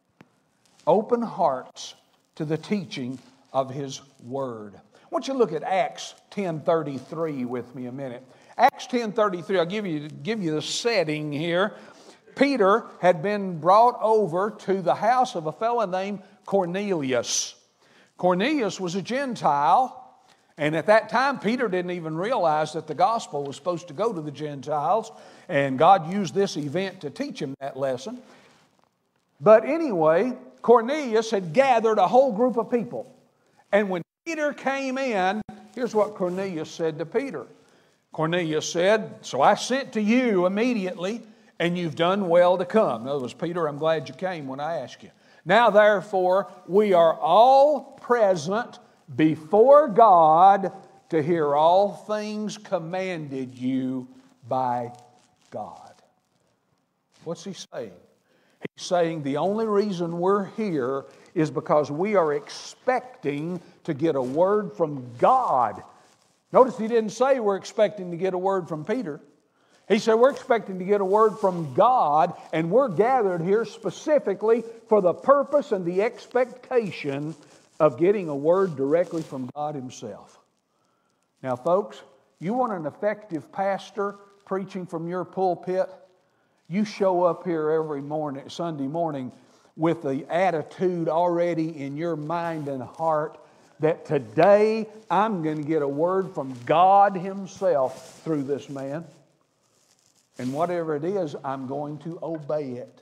Open hearts to the teaching of his Word. I want you to look at Acts ten thirty-three with me a minute. Acts ten thirty-three, I'll give you, give you the setting here. Peter had been brought over to the house of a fellow named Cornelius. Cornelius was a Gentile, and at that time Peter didn't even realize that the gospel was supposed to go to the Gentiles, and God used this event to teach him that lesson. But anyway, Cornelius had gathered a whole group of people. And when Peter came in, here's what Cornelius said to Peter. Cornelius said, so I sent to you immediately, and you've done well to come. In other words, Peter, I'm glad you came when I asked you. Now, therefore, we are all present before God to hear all things commanded you by God. What's he saying? He's saying the only reason we're here is because we are expecting to get a word from God. Notice he didn't say we're expecting to get a word from Peter. He said we're expecting to get a word from God, and we're gathered here specifically for the purpose and the expectation of getting a word directly from God himself. Now, folks, you want an effective pastor preaching from your pulpit? You show up here every morning, Sunday morning, with the attitude already in your mind and heart that today I'm going to get a word from God himself through this man. And whatever it is, I'm going to obey it.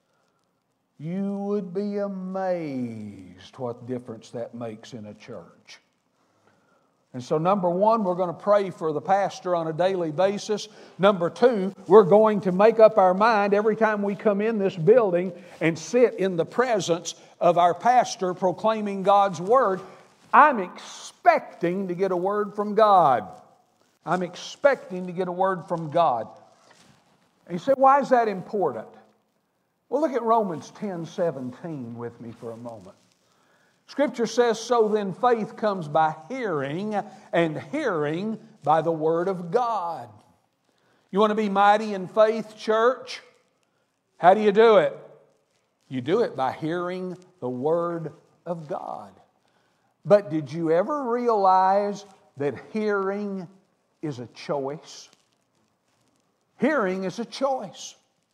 You would be amazed what difference that makes in a church. And so number one, we're going to pray for the pastor on a daily basis. Number two, we're going to make up our mind every time we come in this building and sit in the presence of our pastor proclaiming God's Word. I'm expecting to get a word from God. I'm expecting to get a word from God. And you say, why is that important? Well, look at Romans ten seventeen with me for a moment. Scripture says, so then faith comes by hearing, and hearing by the Word of God. You want to be mighty in faith, church? How do you do it? You do it by hearing the Word of God. But did you ever realize that hearing is a choice? Hearing is a choice.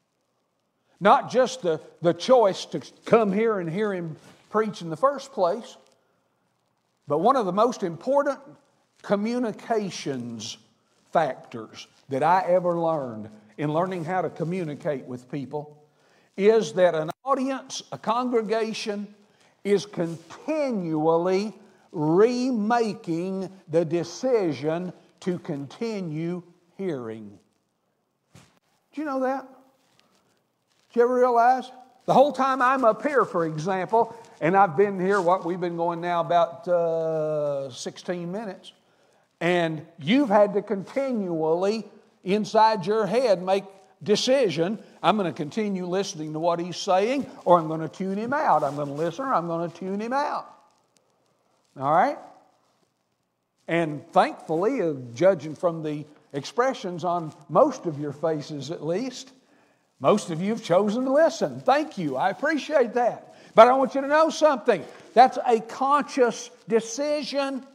Not just the, the choice to come here and hear him preach in the first place, but one of the most important communications factors that I ever learned in learning how to communicate with people is that an audience, a congregation, is continually remaking the decision to continue hearing. Do you know that? Did you ever realize? The whole time I'm up here, for example, and I've been here, what, we've been going now about uh, sixteen minutes, and you've had to continually, inside your head, make decision. I'm going to continue listening to what he's saying, or I'm going to tune him out. I'm going to listen, or I'm going to tune him out. All right? And thankfully, uh, judging from the expressions on most of your faces at least, most of you have chosen to listen. Thank you. I appreciate that. But I want you to know something. That's a conscious decision.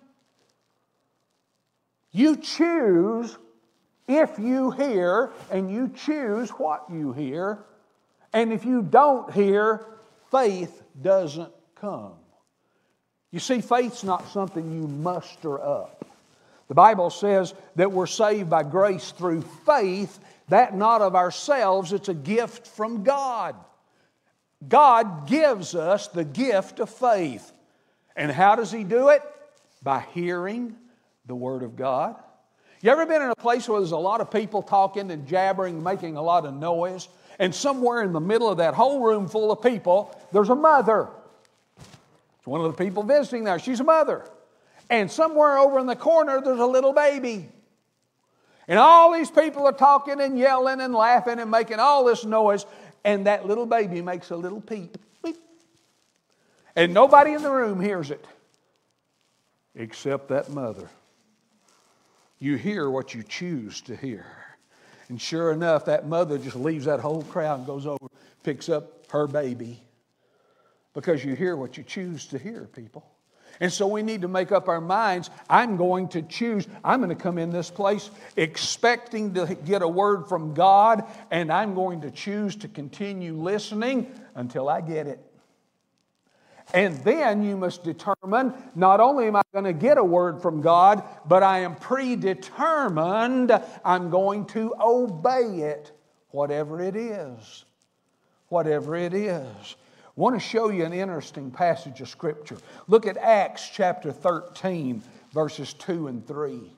You choose if you hear, and you choose what you hear. And if you don't hear, faith doesn't come. You see, faith's not something you muster up. The Bible says that we're saved by grace through faith, that not of ourselves, it's a gift from God. God gives us the gift of faith. And how does He do it? By hearing the Word of God. You ever been in a place where there's a lot of people talking and jabbering, making a lot of noise, and somewhere in the middle of that whole room full of people, there's a mother. It's one of the people visiting there. She's a mother. And somewhere over in the corner, there's a little baby. And all these people are talking and yelling and laughing and making all this noise, and that little baby makes a little peep. Beep. And nobody in the room hears it except that mother. You hear what you choose to hear. And sure enough, that mother just leaves that whole crowd and goes over, picks up her baby. Because you hear what you choose to hear, people. And so we need to make up our minds, I'm going to choose, I'm going to come in this place expecting to get a word from God, and I'm going to choose to continue listening until I get it. And then you must determine, not only am I going to get a word from God, but I am predetermined I'm going to obey it, whatever it is. Whatever it is. I want to show you an interesting passage of Scripture. Look at Acts chapter thirteen, verses two and three.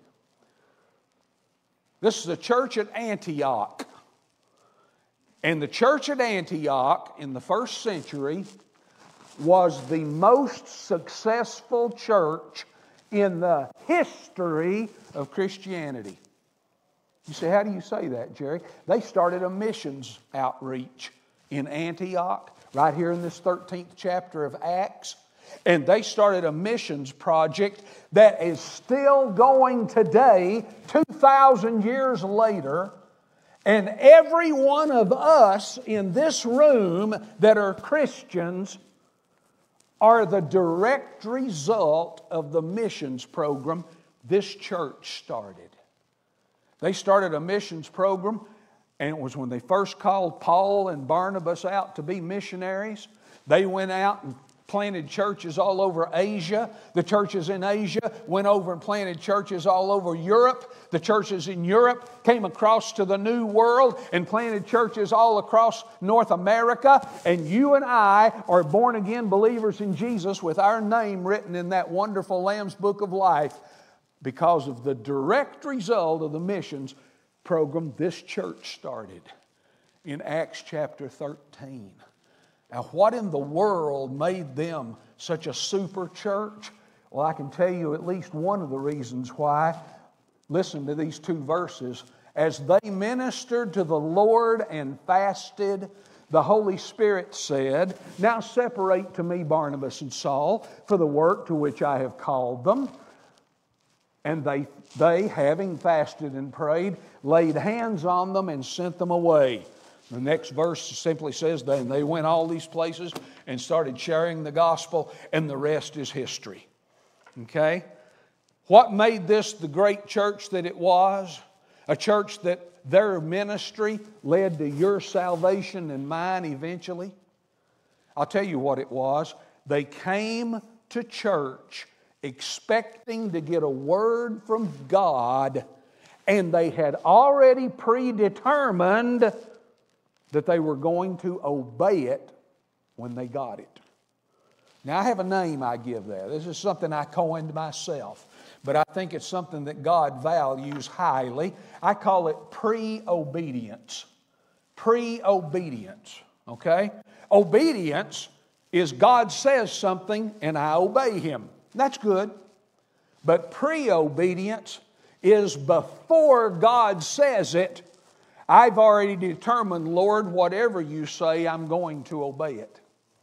This is the church at Antioch. And the church at Antioch in the first century was the most successful church in the history of Christianity. You say, how do you say that, Jerry? They started a missions outreach in Antioch, right here in this thirteenth chapter of Acts. And they started a missions project that is still going today, two thousand years later. And every one of us in this room that are Christians are the direct result of the missions program this church started. They started a missions program, and it was when they first called Paul and Barnabas out to be missionaries. They went out and planted churches all over Asia. The churches in Asia went over and planted churches all over Europe. The churches in Europe came across to the New World and planted churches all across North America. And you and I are born-again believers in Jesus with our name written in that wonderful Lamb's Book of Life because of the direct result of the missions program this church started in Acts chapter thirteen. Now, what in the world made them such a super church? Well, I can tell you at least one of the reasons why. Listen to these two verses. As they ministered to the Lord and fasted, the Holy Spirit said, "Now separate to me Barnabas and Saul for the work to which I have called them." And they, they, having fasted and prayed, laid hands on them and sent them away. The next verse simply says, then they went all these places and started sharing the gospel, and the rest is history. Okay? What made this the great church that it was? A church that their ministry led to your salvation and mine eventually? I'll tell you what it was. They came to church expecting to get a word from God, and they had already predetermined that they were going to obey it when they got it. Now, I have a name I give there. This is something I coined myself, but I think it's something that God values highly. I call it pre-obedience. Pre-obedience, okay? Obedience is God says something and I obey Him. That's good. But pre-obedience is before God says it, I've already determined, Lord, whatever you say, I'm going to obey it.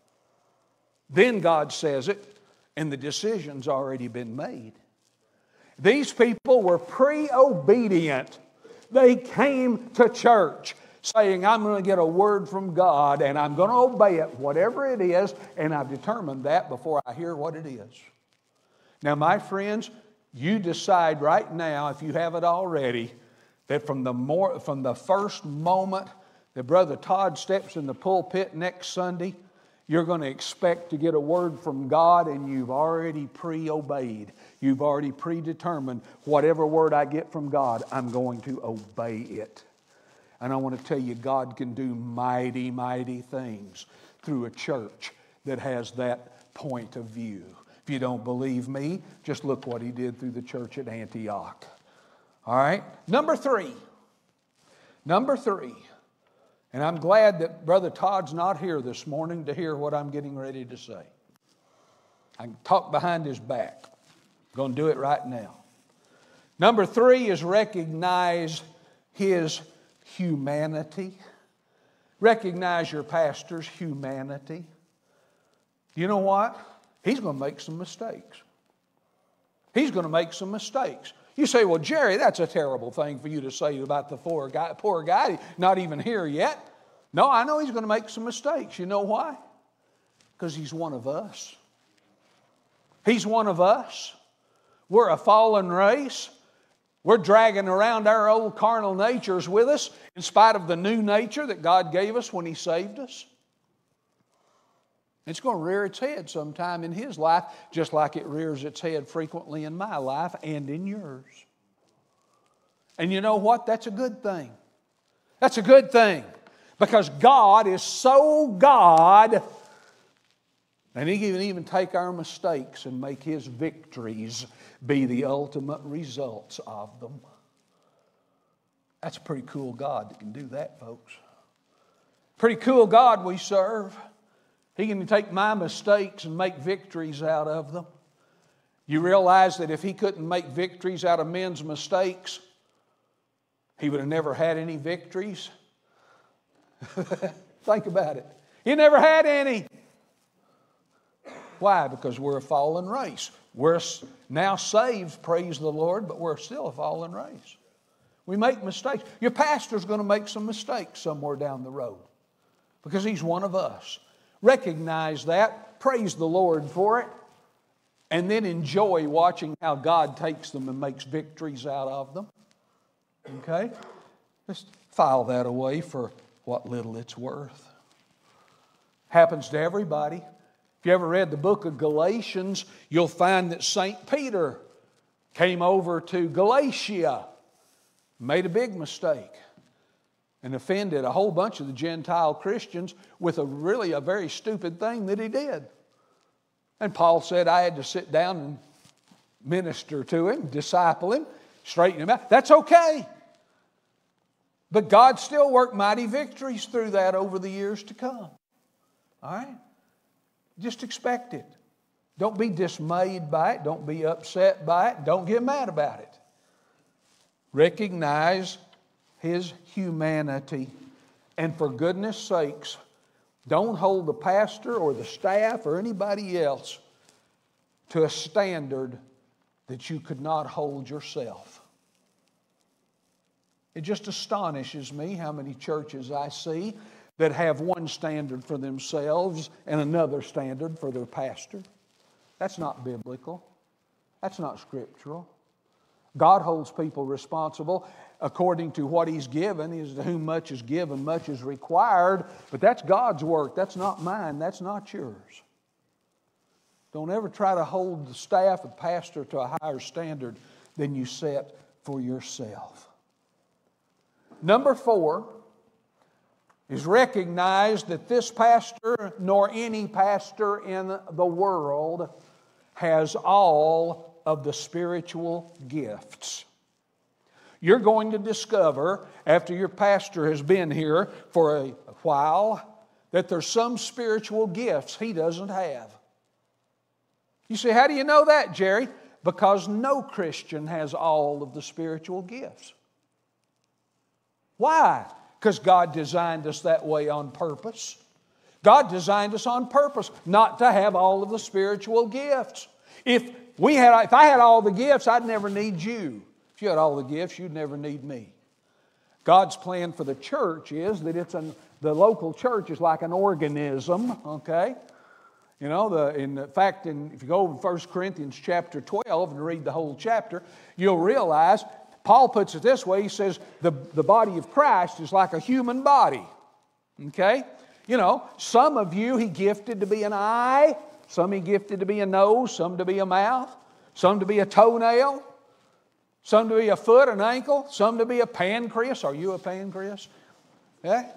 Then God says it, and the decision's already been made. These people were pre-obedient. They came to church saying, I'm going to get a word from God, and I'm going to obey it, whatever it is, and I've determined that before I hear what it is. Now, my friends, you decide right now, if you haven't already, that from the more, from the first moment that Brother Todd steps in the pulpit next Sunday, you're going to expect to get a word from God, and you've already pre-obeyed. You've already predetermined, whatever word I get from God, I'm going to obey it. And I want to tell you, God can do mighty, mighty things through a church that has that point of view. If you don't believe me, just look what He did through the church at Antioch. All right? Number three. Number three. And I'm glad that Brother Todd's not here this morning to hear what I'm getting ready to say. I can talk behind his back. I'm going to do it right now. Number three is recognize His humanity. Recognize your pastor's humanity. You know what? He's going to make some mistakes. He's going to make some mistakes. You say, well, Jerry, that's a terrible thing for you to say about the poor guy, poor guy, not even here yet. No, I know he's going to make some mistakes. You know why? Because he's one of us. He's one of us. We're a fallen race. We're dragging around our old carnal natures with us in spite of the new nature that God gave us when He saved us. It's going to rear its head sometime in his life, just like it rears its head frequently in my life and in yours. And you know what? That's a good thing. That's a good thing. Because God is so God, and He can even take our mistakes and make His victories be the ultimate results of them. That's a pretty cool God that can do that, folks. Pretty cool God we serve. He can take my mistakes and make victories out of them. You realize that if He couldn't make victories out of men's mistakes, He would have never had any victories. Think about it. He never had any. Why? Because we're a fallen race. We're now saved, praise the Lord, but we're still a fallen race. We make mistakes. Your pastor's going to make some mistakes somewhere down the road because he's one of us. Recognize that, praise the Lord for it, and then enjoy watching how God takes them and makes victories out of them. Okay? Just file that away for what little it's worth. Happens to everybody. If you ever read the book of Galatians, you'll find that Saint Peter came over to Galatia, made a big mistake, and offended a whole bunch of the Gentile Christians with a really a very stupid thing that he did. And Paul said, I had to sit down and minister to him, disciple him, straighten him out. That's okay. But God still worked mighty victories through that over the years to come. All right? Just expect it. Don't be dismayed by it. Don't be upset by it. Don't get mad about it. Recognize His humanity. And for goodness sakes, don't hold the pastor or the staff or anybody else to a standard that you could not hold yourself. It just astonishes me how many churches I see that have one standard for themselves and another standard for their pastor. That's not biblical. That's not scriptural. God holds people responsible according to what He's given. Is to whom much is given, much is required. But that's God's work. That's not mine. That's not yours. Don't ever try to hold the staff of the pastor to a higher standard than you set for yourself. Number four, is recognize that this pastor, nor any pastor in the world, has all of the spiritual gifts. You're going to discover, after your pastor has been here for a while, that there's some spiritual gifts he doesn't have. You say, how do you know that, Jerry? Because no Christian has all of the spiritual gifts. Why? Because God designed us that way on purpose. God designed us on purpose not to have all of the spiritual gifts. If we had, if I had all the gifts, I'd never need you. If you had all the gifts, you'd never need me. God's plan for the church is that it's an, the local church is like an organism, okay? You know, the, in fact, in, if you go over to First Corinthians chapter twelve and read the whole chapter, you'll realize, Paul puts it this way, he says, the, the body of Christ is like a human body, okay? You know, some of you he gifted to be an eye, some he gifted to be a nose, some to be a mouth, some to be a toenail, some to be a foot, an ankle, some to be a pancreas. Are you a pancreas? Yeah?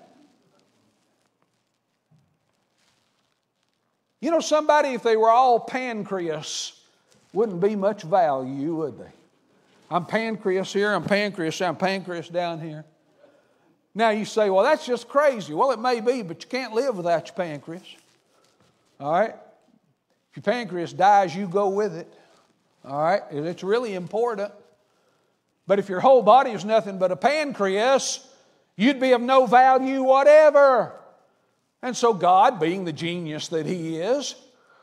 You know, somebody, if they were all pancreas, wouldn't be much value, would they? I'm pancreas here, I'm pancreas there, I'm pancreas down here. Now you say, well, that's just crazy. Well, it may be, but you can't live without your pancreas. All right? If your pancreas dies, you go with it. All right? It's really important. But if your whole body is nothing but a pancreas, you'd be of no value whatever. And so God, being the genius that He is,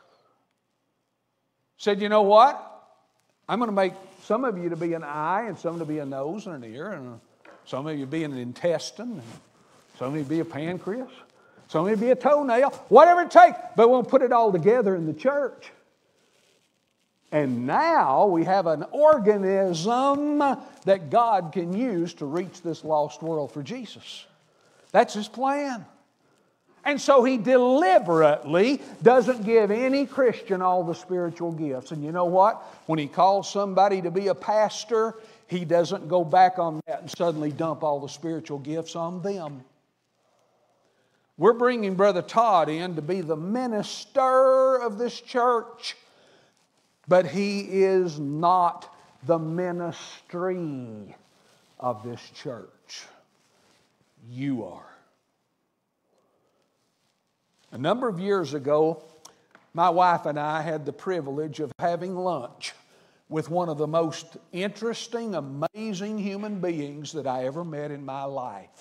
said, you know what? I'm going to make some of you to be an eye, and some to be a nose and an ear, and some of you be an intestine, and some of you be a pancreas, some of you be a toenail, whatever it takes. But we'll put it all together in the church. And now we have an organism that God can use to reach this lost world for Jesus. That's His plan. And so He deliberately doesn't give any Christian all the spiritual gifts. And you know what? When He calls somebody to be a pastor, He doesn't go back on that and suddenly dump all the spiritual gifts on them. We're bringing Brother Todd in to be the minister of this church, but he is not the ministry of this church. You are. A number of years ago, my wife and I had the privilege of having lunch with one of the most interesting, amazing human beings that I ever met in my life.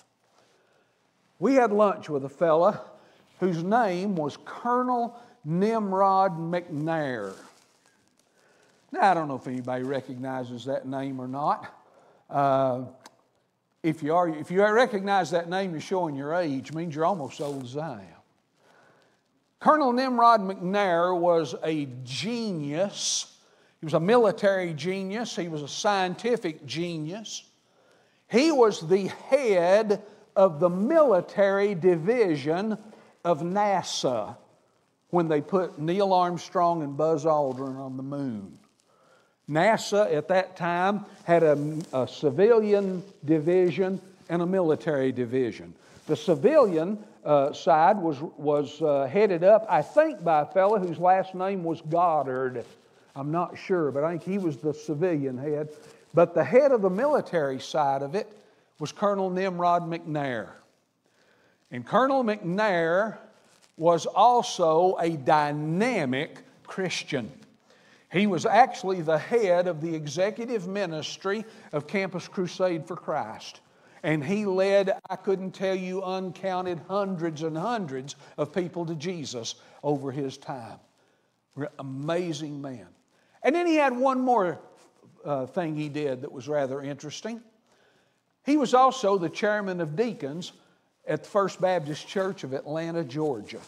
We had lunch with a fella whose name was Colonel Nimrod McNair. Now, I don't know if anybody recognizes that name or not. Uh, if you are, if you recognize that name, you're showing your age. It means you're almost as old as I am. Colonel Nimrod McNair was a genius. He was a military genius. He was a scientific genius. He was the head of the military division of NASA when they put Neil Armstrong and Buzz Aldrin on the moon. NASA at that time had a, a civilian division and a military division. The civilian uh, side was, was uh, headed up, I think, by a fellow whose last name was Goddard. I'm not sure, but I think he was the civilian head. But the head of the military side of it was Colonel Nimrod McNair. And Colonel McNair was also a dynamic Christian. He was actually the head of the executive ministry of Campus Crusade for Christ. And he led, I couldn't tell you, uncounted hundreds and hundreds of people to Jesus over his time. Amazing man. And then he had one more uh, thing he did that was rather interesting. He was also the chairman of deacons at the First Baptist Church of Atlanta, Georgia.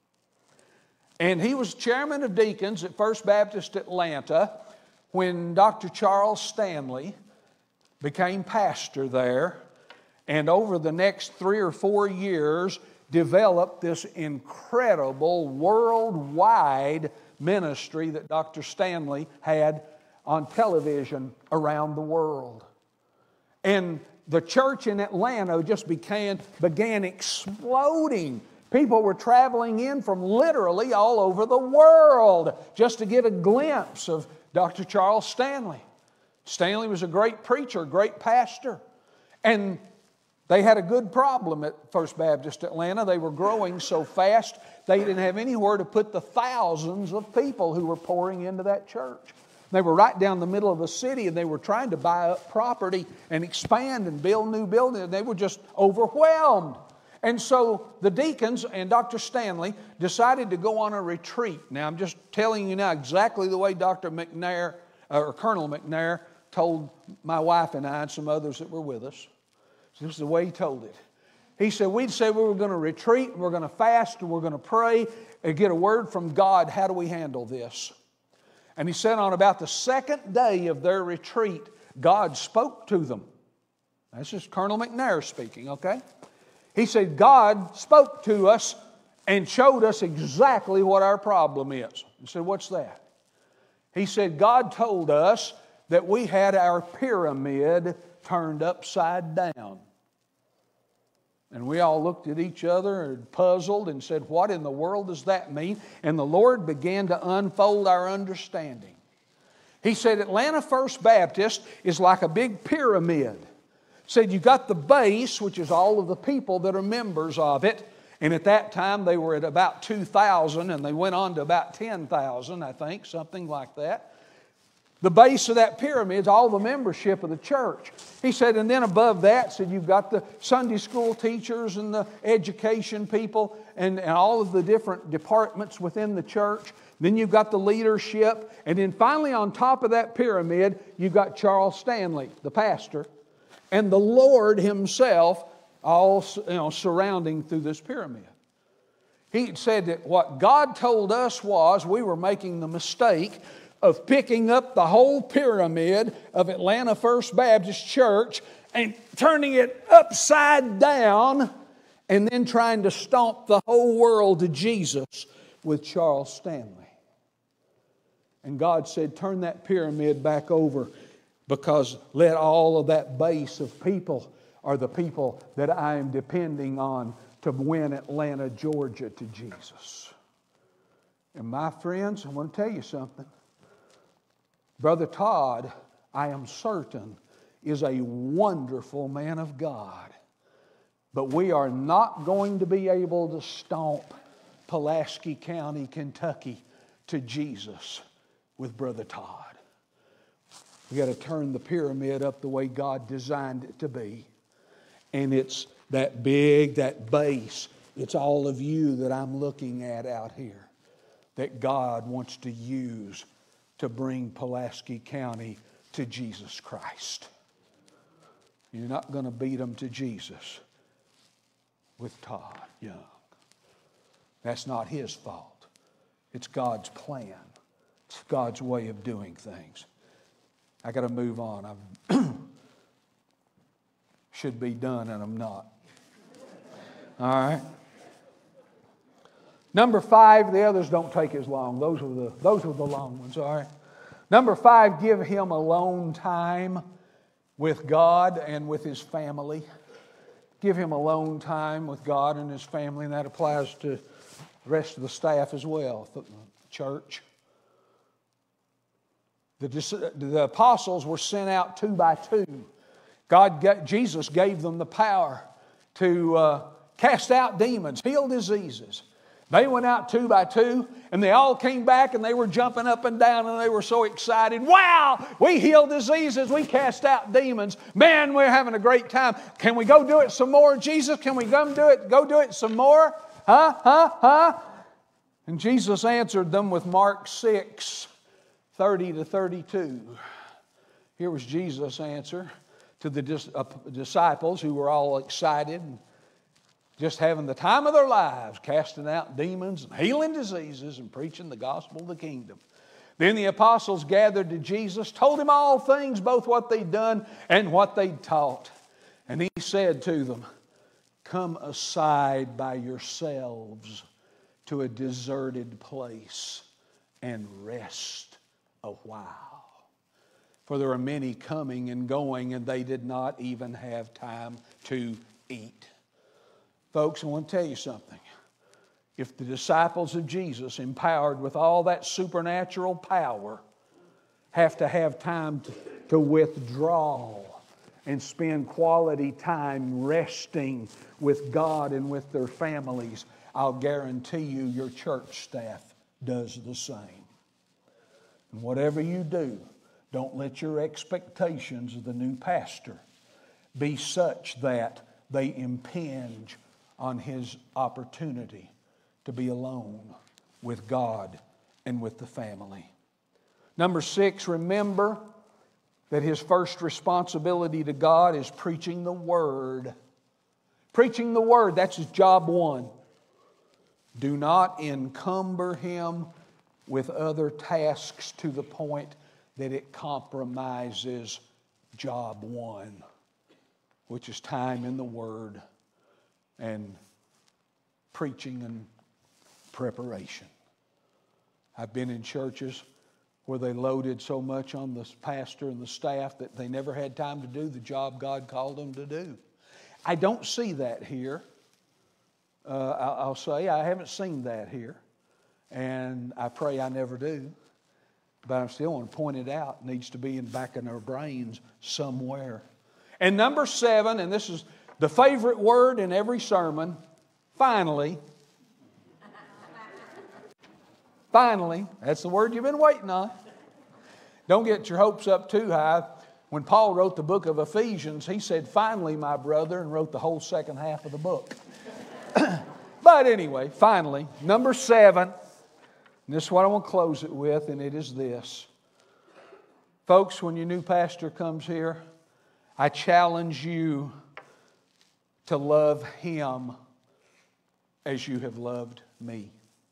And he was chairman of deacons at First Baptist Atlanta when Doctor Charles Stanley became pastor there, and over the next three or four years developed this incredible worldwide ministry that Doctor Stanley had on television around the world. And the church in Atlanta just began, began exploding. People were traveling in from literally all over the world just to get a glimpse of Doctor Charles Stanley. Stanley was a great preacher, great pastor. And they had a good problem at First Baptist Atlanta. They were growing so fast, they didn't have anywhere to put the thousands of people who were pouring into that church. They were right down the middle of the city, and they were trying to buy up property and expand and build new buildings. They were just overwhelmed. And so the deacons and Doctor Stanley decided to go on a retreat. Now, I'm just telling you now exactly the way Doctor McNair, or Colonel McNair, told my wife and I and some others that were with us. This is the way he told it. He said, we'd say we were going to retreat, and we're going to fast, and we're going to pray, and get a word from God. How do we handle this? And he said on about the second day of their retreat, God spoke to them. This is Colonel McNair speaking, okay? He said, God spoke to us and showed us exactly what our problem is. He said, what's that? He said, God told us that we had our pyramid turned upside down. And we all looked at each other and puzzled and said, what in the world does that mean? And the Lord began to unfold our understanding. He said, Atlanta First Baptist is like a big pyramid. Said you got the base, which is all of the people that are members of it. And at that time they were at about two thousand, and they went on to about ten thousand, I think, something like that. The base of that pyramid is all the membership of the church. He said, and then above that, said you've got the Sunday school teachers and the education people and, and all of the different departments within the church. Then you've got the leadership. And then finally on top of that pyramid, you've got Charles Stanley, the pastor, and the Lord Himself all, you know, surrounding through this pyramid. He said that what God told us was we were making the mistake of picking up the whole pyramid of Atlanta First Baptist Church and turning it upside down and then trying to stomp the whole world to Jesus with Charles Stanley. And God said, turn that pyramid back over, because let all of that base of people are the people that I am depending on to win Atlanta, Georgia to Jesus. And my friends, I want to tell you something. Brother Todd, I am certain, is a wonderful man of God. But we are not going to be able to stomp Pulaski County, Kentucky to Jesus with Brother Todd. We got to turn the pyramid up the way God designed it to be. And it's that big, that base. It's all of you that I'm looking at out here that God wants to use to bring Pulaski County to Jesus Christ. You're not going to beat them to Jesus with Todd Young. That's not his fault. It's God's plan. It's God's way of doing things. I got to move on. I should be done, and I'm not. All right. Number five, the others don't take as long. Those were the, those were the long ones, all right? Number five, give him alone time with God and with his family. Give him alone time with God and his family, and that applies to the rest of the staff as well, the church. The, the apostles were sent out two by two. God, Jesus gave them the power to uh, cast out demons, heal diseases. They went out two by two, and they all came back, and they were jumping up and down, and they were so excited. Wow, we healed diseases. We cast out demons. Man, we're having a great time. Can we go do it some more, Jesus? Can we go do it, go do it some more? Huh, huh, huh? And Jesus answered them with Mark six, thirty to thirty-two. Here was Jesus' answer to the dis- uh, disciples who were all excited and just having the time of their lives, casting out demons and healing diseases and preaching the gospel of the kingdom. Then the apostles gathered to Jesus, told him all things, both what they'd done and what they'd taught. And he said to them, come aside by yourselves to a deserted place and rest a while. For there are many coming and going, and they did not even have time to eat. Folks, I want to tell you something. If the disciples of Jesus, empowered with all that supernatural power, have to have time to, to withdraw and spend quality time resting with God and with their families, I'll guarantee you your church staff does the same. And whatever you do, don't let your expectations of the new pastor be such that they impinge on his opportunity to be alone with God and with the family. Number six, remember that his first responsibility to God is preaching the Word. Preaching the Word, that's his job one. Do not encumber him with other tasks to the point that it compromises job one, which is time in the Word and preaching and preparation. I've been in churches where they loaded so much on the pastor and the staff that they never had time to do the job God called them to do. I don't see that here. Uh, I'll say I haven't seen that here, and I pray I never do. But I still want to point it out. It needs to be in the back of our brains somewhere. And number seven, and this is the favorite word in every sermon, finally. Finally, that's the word you've been waiting on. Don't get your hopes up too high. When Paul wrote the book of Ephesians, he said, finally, my brother, and wrote the whole second half of the book. But anyway, finally, number seven, and this is what I want to close it with, and it is this. Folks, when your new pastor comes here, I challenge you to love him as you have loved me.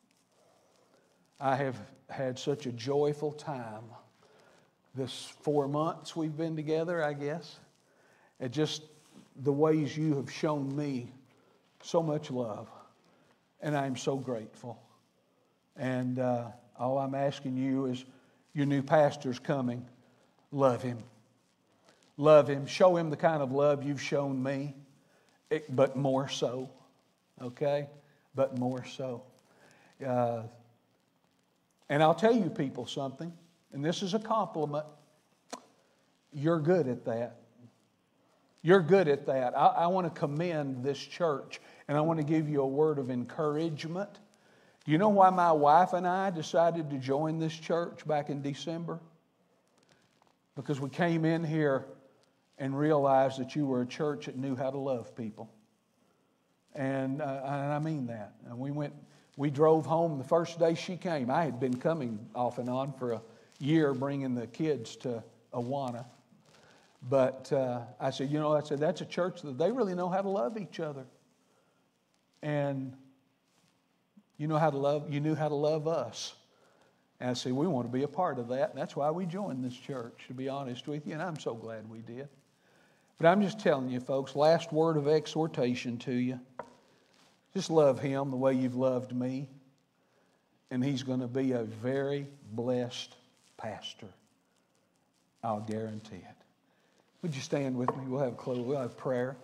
I have had such a joyful time this four months we've been together, I guess. And just the ways you have shown me so much love. And I'm so grateful. And uh, all I'm asking you is, your new pastor's coming. Love him. Love him. Show him the kind of love you've shown me, it, but more so. Okay? But more so. Uh, And I'll tell you people something, and this is a compliment. You're good at that. You're good at that. I, I want to commend this church, and I want to give you a word of encouragement. Do you know why my wife and I decided to join this church back in December? Because we came in here and realized that you were a church that knew how to love people. And, uh, and I mean that. And we went... We drove home the first day she came. I had been coming off and on for a year bringing the kids to Awana. But uh, I said, you know, I said, that's a church that they really know how to love each other. And you know how to love, you knew how to love us. And I said, we want to be a part of that. And that's why we joined this church, to be honest with you. And I'm so glad we did. But I'm just telling you, folks, last word of exhortation to you. Just love him the way you've loved me. And he's going to be a very blessed pastor. I'll guarantee it. Would you stand with me? We'll have close. We'll have prayer.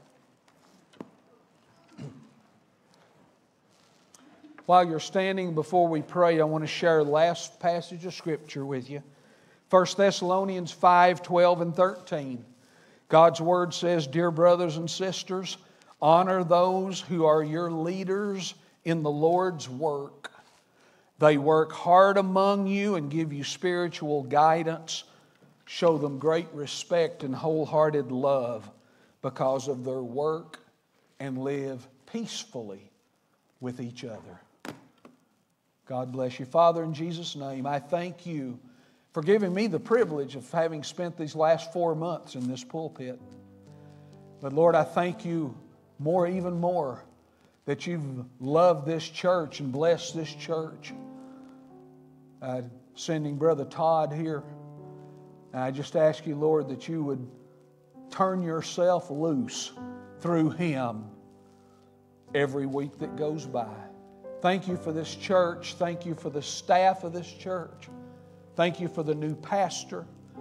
While you're standing before we pray, I want to share the last passage of Scripture with you. First Thessalonians five, twelve, and thirteen. God's Word says, dear brothers and sisters, honor those who are your leaders in the Lord's work. They work hard among you and give you spiritual guidance. Show them great respect and wholehearted love because of their work, and live peacefully with each other. God bless you. Father, in Jesus' name, I thank you for giving me the privilege of having spent these last four months in this pulpit. But Lord, I thank you more, even more, that you've loved this church and blessed this church. Uh, sending Brother Todd here. And I just ask you, Lord, that you would turn yourself loose through him every week that goes by. Thank you for this church. Thank you for the staff of this church. Thank you for the new pastor.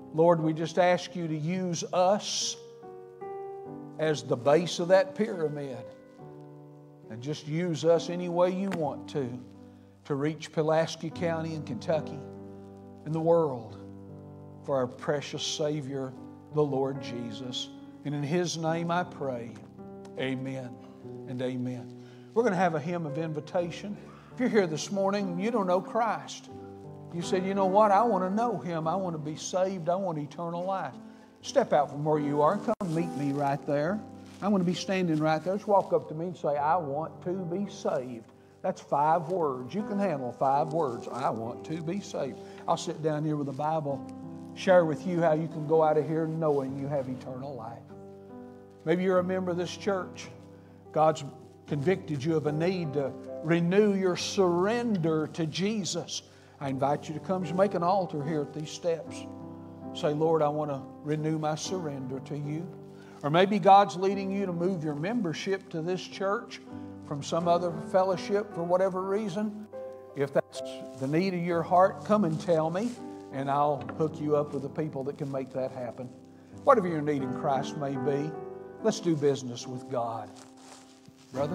Lord, we just ask you to use us as the base of that pyramid. And just use us any way you want to, to reach Pulaski County in Kentucky and the world for our precious Savior, the Lord Jesus. And in His name I pray, amen and amen. We're going to have a hymn of invitation. If you're here this morning and you don't know Christ, you said, you know what, I want to know Him. I want to be saved. I want eternal life. Step out from where you are and come meet me right there. I'm going to be standing right there. Just walk up to me and say, I want to be saved. That's five words. You can handle five words. I want to be saved. I'll sit down here with the Bible, share with you how you can go out of here knowing you have eternal life. Maybe you're a member of this church. God's convicted you of a need to renew your surrender to Jesus. I invite you to come to make an altar here at these steps. Say, Lord, I want to renew my surrender to you. Or maybe God's leading you to move your membership to this church from some other fellowship for whatever reason. If that's the need of your heart, come and tell me, and I'll hook you up with the people that can make that happen. Whatever your need in Christ may be, let's do business with God. Brother?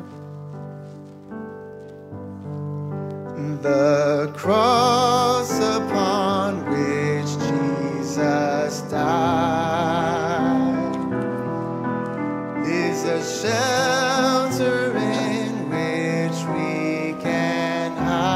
The cross upon which Jesus died is a shelter in which we can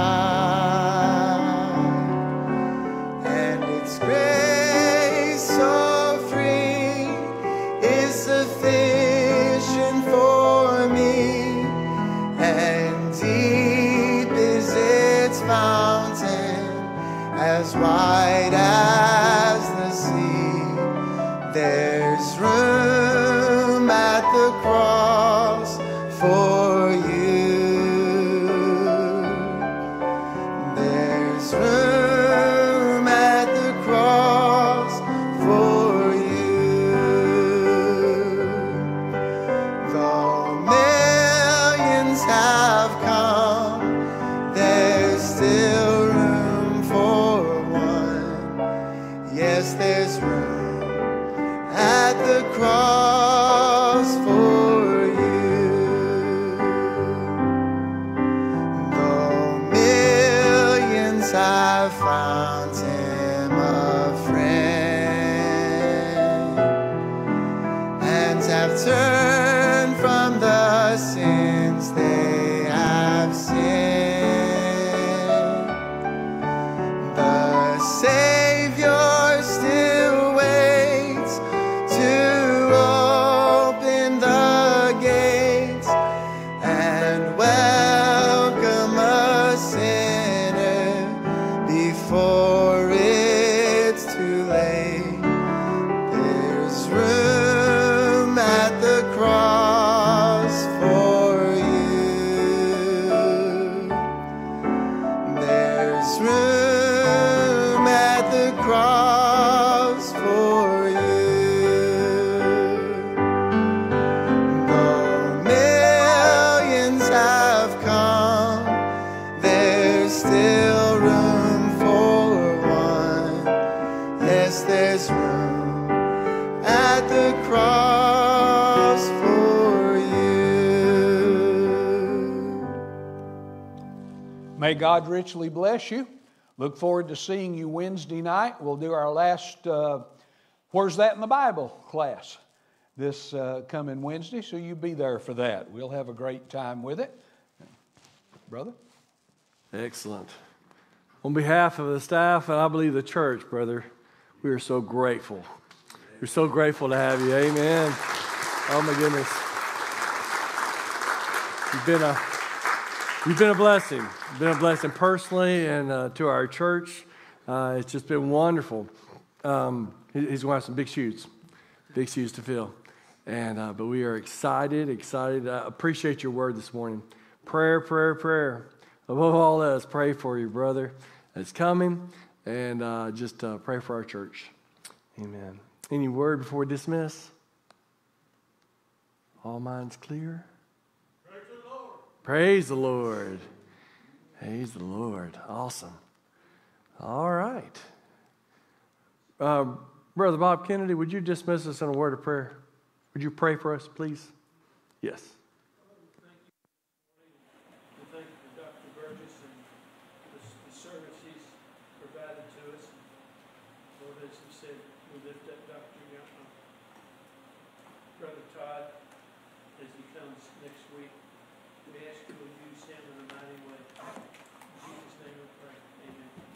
hide, and its grace so free is sufficient for me, and deep is its fountain, as wide as the sea. There's room at the cross for you. There's room at the cross for you. Though millions have come, there's still room for one. Yes, there's room at the cross for you. Though millions have found Him a friend and have turned from the sins they have sinned, the Savior still waits to open the gates and welcome a sinner before it's too late. There's room at the cross for you. There's room at the cross for you. Though millions have come, there's still room for one. Yes, there's room at the cross for you. May God richly bless you. Look forward to seeing you Wednesday night. We'll do our last, uh, Where's That in the Bible class this uh, coming Wednesday, so you be there for that. We'll have a great time with it. Brother? Excellent. On behalf of the staff and I believe the church, brother, we are so grateful. We're so grateful to have you. Amen. Oh my goodness. You've been a you've been a blessing. You've been a blessing personally and uh, to our church. Uh, it's just been wonderful. Um, he, he's going to have some big shoes, big shoes to fill. And uh, but we are excited, excited. I appreciate your word this morning. Prayer, prayer, prayer. Above all else, pray for your brother that's coming, and uh, just uh, pray for our church. Amen. Any word before we dismiss? All minds clear? Praise the Lord. Praise the Lord. Praise the Lord. Awesome. All right. Uh, Brother Bob Kennedy, would you dismiss us in a word of prayer? Would you pray for us, please? Yes. Thank you for Doctor Burgess and the, the service he's provided to us. Lord, as he said, we lift up Doctor Young, Brother Todd as he comes next week. We ask you to use him in a mighty way. In Jesus' name we pray. Amen.